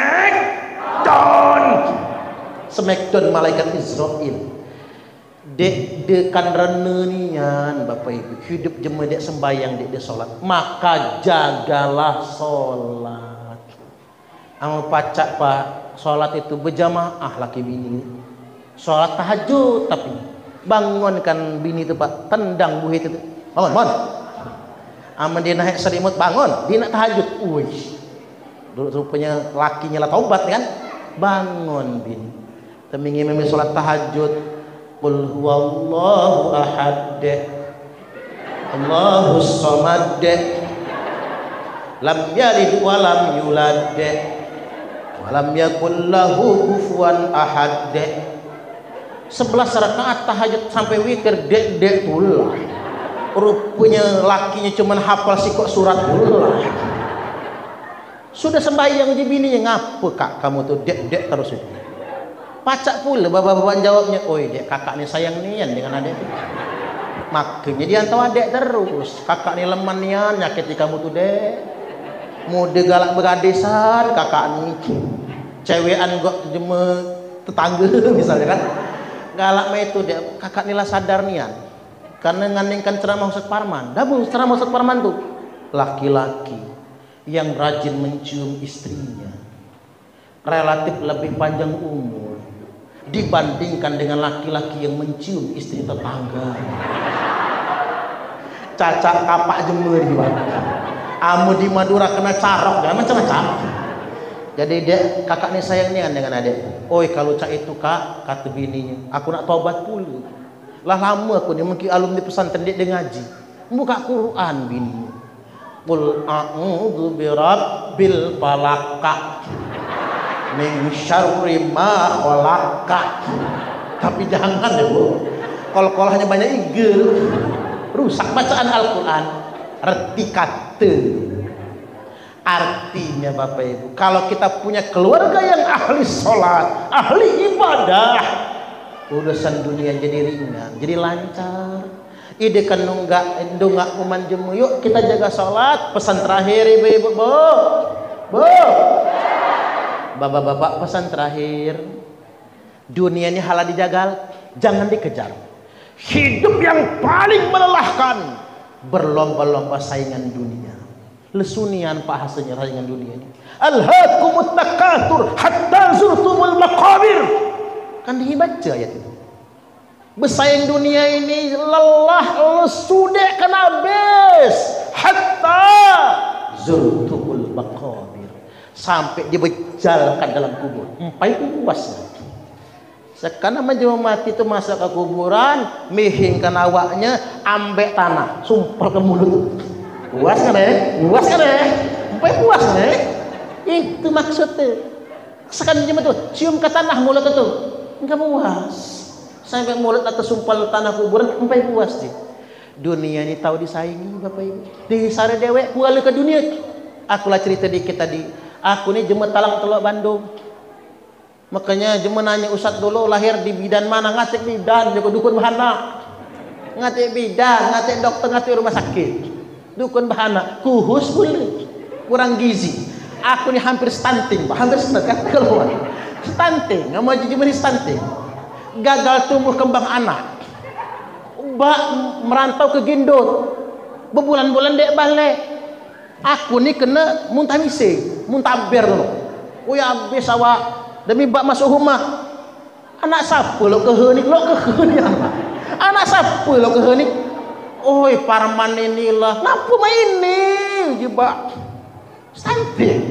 smackdown malaikat Israel. Dek kan renenian Bapak Ibu, hidup jemaah dek sembayang, dek sholat, maka jagalah sholat. Amal pacak Pak, sholat itu berjamaah laki bini. Sholat tahajud tapi bangunkan bini itu Pak, tendang buhit itu. Bangun. Aman dia naik selimut, bangun, dia nak tahajud. Wih, rupanya lakinya lah taubat kan. Bangun bin, temingi memi sholat tahajud. Qul huwallahu ahad, Allahus samad, lam yalid wa lam yulad wa lam yakul lahu kufuwan ahad. 11 rakaat tahajud sampai witir dek tulah. Rupanya lakinya cuman hafal sikok surat dulu. Sudah sembahyang di bininya, ngapa kak kamu tuh dek terus itu? Pacak pula bapak-bapak jawabnya, oi dek kakak nih sayang nian dengan adek. Makanya dia tahu adek terus, kakak nih lemah nian nyakiti kamu tuh dek. Muda galak begadesan kakak nih, cewekan gak cuma tetangga misalnya kan. Galak mah itu dek, kakak nila sadar nian. Karena ngandengkan ceramah Ustaz Parman. Dabu ceramah Ustaz Parman tuh laki-laki yang rajin mencium istrinya relatif lebih panjang umur dibandingkan dengan laki-laki yang mencium istri tetangga. Cacat kapak jemur gimana? Amu di Madura kena carok dan macam-macam. Jadi dia kakak nih sayang nih dengan adik. Oi kalau cak itu kak kata bininya, aku nak tobat pula. Lah lama aku nih mungkin alumni pesantren dia ngaji. Buka Quran bininya. Qul a'udzu birabbil falaq min syarri ma khalaq. Tapi jangan ya Bu. Kol-kolahnya banyak igel. Rusak bacaan Al-Qur'an. Arti kata. Artinya Bapak Ibu, kalau kita punya keluarga yang ahli sholat, ahli ibadah, urusan dunia jadi ringan, jadi lancar. Ide kan nunggak kumanjemu, yuk kita jaga sholat. Pesan terakhir ibu-ibu, bu, bapak-bapak, pesan terakhir, dunia ini halal dijagal, jangan dikejar. Hidup yang paling melelahkan, berlomba-lomba saingan dunia. Lesunian pak hasilnya saingan dunia ini. Alhaakumut takatsur hatta zurtumul maqabir. Kan dibaca ayat itu. Bersaing dunia ini lelah, lesu dek kan habis. Hatta zurtumul maqabir. Sampai dibejalkan dalam kubur. Empai puas. Sekarang menjadi mati itu masa ke kuburan, mihingkan awaknya, ambek tanah, sumpel ke mulut. Puas kan deh? Puas kan deh? Sampai puas deh? Itu maksudnya. Sekarang cuma tuh cium ke tanah mulut itu, enggak puas. Sampai mulut atau sumpal tanah kuburan, sampai puas deh. Dunia ini tahu disaingi Bapak Ibu. Disare dewek puala ke dunia. Akulah cerita dikit tadi. Aku nih jema talang Teluk Bandung. Makanya jema nanya Ustaz dulu lahir di bidan mana? Ngatik bidan, juga dukun bahana. Ngatik bidan, ngatik dokter, ngatik rumah sakit. Dukun bahana, kuhus pula, kurang gizi. Aku ni hampir stunting, hampir stunting, keluar. Stunting, nggak mau jadi stunting. Gagal tumbuh kembang anak. Merantau ke Gendut, berbulan-bulan dek balik. Aku ni kena muntah mising, muntah ber dulu. Oh ya habis awak demi bak masuk rumah. Anak siapa lo kehenik, anak siapa lo kehenik. Oi Parman inilah, ngapa main ini jebak stunting.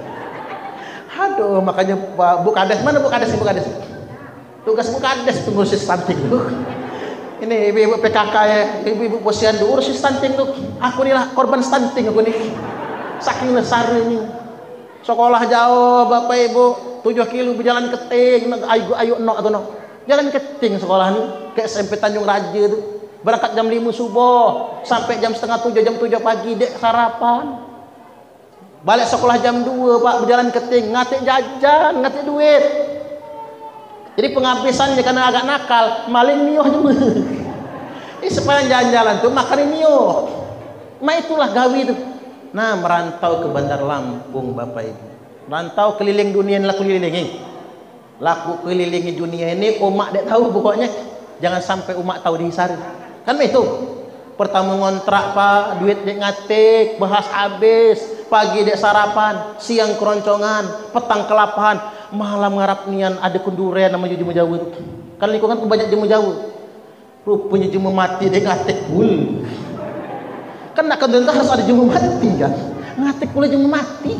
Aduh, makanya Pak Bu Kades, mana Bu Kades? Bu Kades tugas Bu Kades pengurusi stunting tuh. Ini ibu-ibu PKK ya, ibu-ibu posyandu urus stunting tuh. Aku nih lah korban stunting aku nih, saking besar ini. Sekolah jauh Bapak Ibu 7 kilo berjalan keting, ayo no atau no jalan keting sekolah nih ke SMP Tanjung Raja tuh. Berangkat jam 5 subuh sampai jam setengah 7, jam 7 pagi dek sarapan. Balik sekolah jam 2 Pak, berjalan keting, ngatik jajan, ngatik duit. Jadi penghabisannya karena agak nakal, maling nioh cuma. Ini sepanjang jalan-jalan tuh makan nioh. Nah itulah gawi itu. Nah merantau ke Bandar Lampung Bapak Ibu. Merantau keliling dunia ini laku kelilingi. Laku kelilingi dunia ini umak dek tahu pokoknya. Jangan sampai umak tahu dihisari. Kan itu pertama ngontrak Pak, duit dek ngatik, bahas habis, pagi dek sarapan, siang keroncongan, petang kelapahan, malam ngarap nian ada kunduren nama jemu jauh itu. Kan lingkungan banyak jemu jauh. Rupanya jemu mati dek ngatik pul. Kan nak kendenta harus ada jemu mati kan. Ngatik pula jemu mati.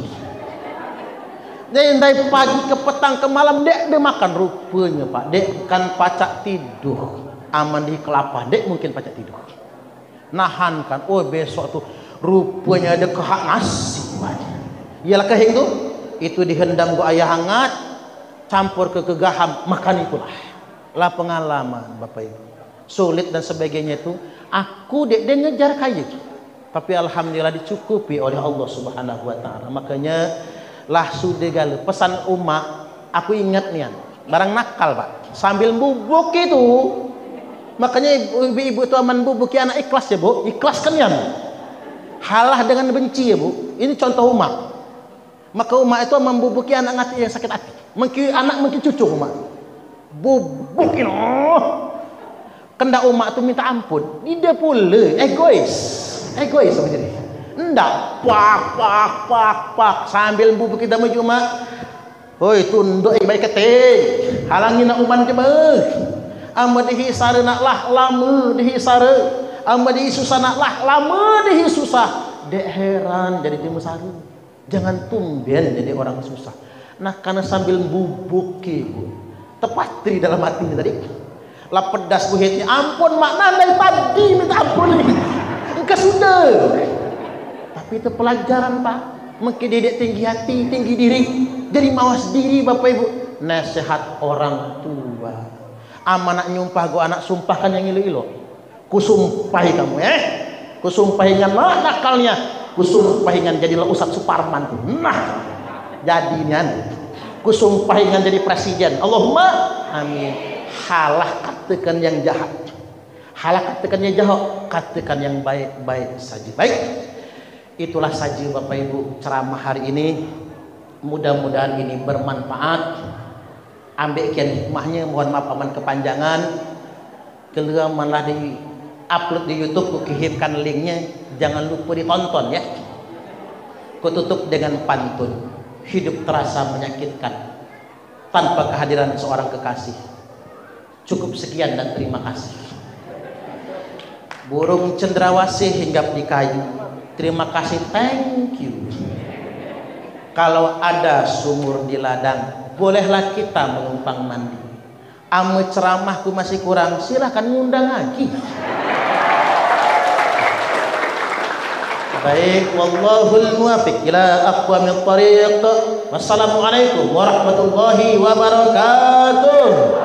Dari pagi ke petang ke malam dek dia makan rupanya Pak. Dek kan pacak tidur. Aman di kelapa dek mungkin pacak tidur. Nahan kan. Oh besok tuh rupanya ada kehak nasi. Iyalah kehing tuh. Itu dihendam gua ayah hangat. Campur ke kegaham. Makan itulah. Lah pengalaman Bapak Ibu. Sulit dan sebagainya itu. Aku dek dia ngejar kayu. Tapi alhamdulillah dicukupi oleh Allah Subhanahu wa taala. Makanya lah sudah galau pesan umat. Aku ingat nih barang nakal pak sambil bubuk itu, makanya ibu-ibu itu aman bubuki anak ikhlas ya bu, ikhlaskan ya bu, halah dengan benci ya bu. Ini contoh umat. Maka umat itu membubuki anak ngati yang sakit hati, anak mungkin cucu umat bubukin kenda umat itu minta ampun, dia pula egois apa jadi ndak pak sambil bubuki damu cuma hoi tunduk baik keting halangi nak uman coba amma dihi sare nak lah lama dihi sare amma dihi susah nak lah lama dihi susah dek heran jadi timu sare jangan tumben jadi orang susah. Nah karena sambil bubuki tepat di dalam hatinya tadi lah pedas buhitnya ampun makna dari tadi minta ampun ini engkau sudah tapi itu pelajaran pak mungkin dedek tinggi hati tinggi diri jadi mawas diri bapak ibu. Nasihat orang tua amanah nyumpah gua anak sumpahkan yang ilo-ilo kusumpahi kamu kusumpahingan lah nakalnya kusumpahingan jadilah Ustadz Suparman tuh nah jadinya kusumpahingan jadi presiden Allahumma amin. Halah katakan yang jahat, halah katakan yang jahat, katakan yang baik-baik saja. Baik, itulah saja Bapak Ibu ceramah hari ini. Mudah-mudahan ini bermanfaat. Ambil kian hikmahnya, mohon maaf aman kepanjangan. Keluar malah di upload di YouTube, kukihipkan linknya. Jangan lupa ditonton ya. Kututup dengan pantun. Hidup terasa menyakitkan tanpa kehadiran seorang kekasih. Cukup sekian dan terima kasih. Burung cendrawasih hinggap di kayu. Terima kasih, thank you. Kalau ada sumur di ladang, bolehlah kita menumpang mandi. Ame ceramahku masih kurang, silahkan ngundang lagi. Baik, wallahul muwaffiq ila aqwamit thariq. Wassalamualaikum warahmatullahi wabarakatuh.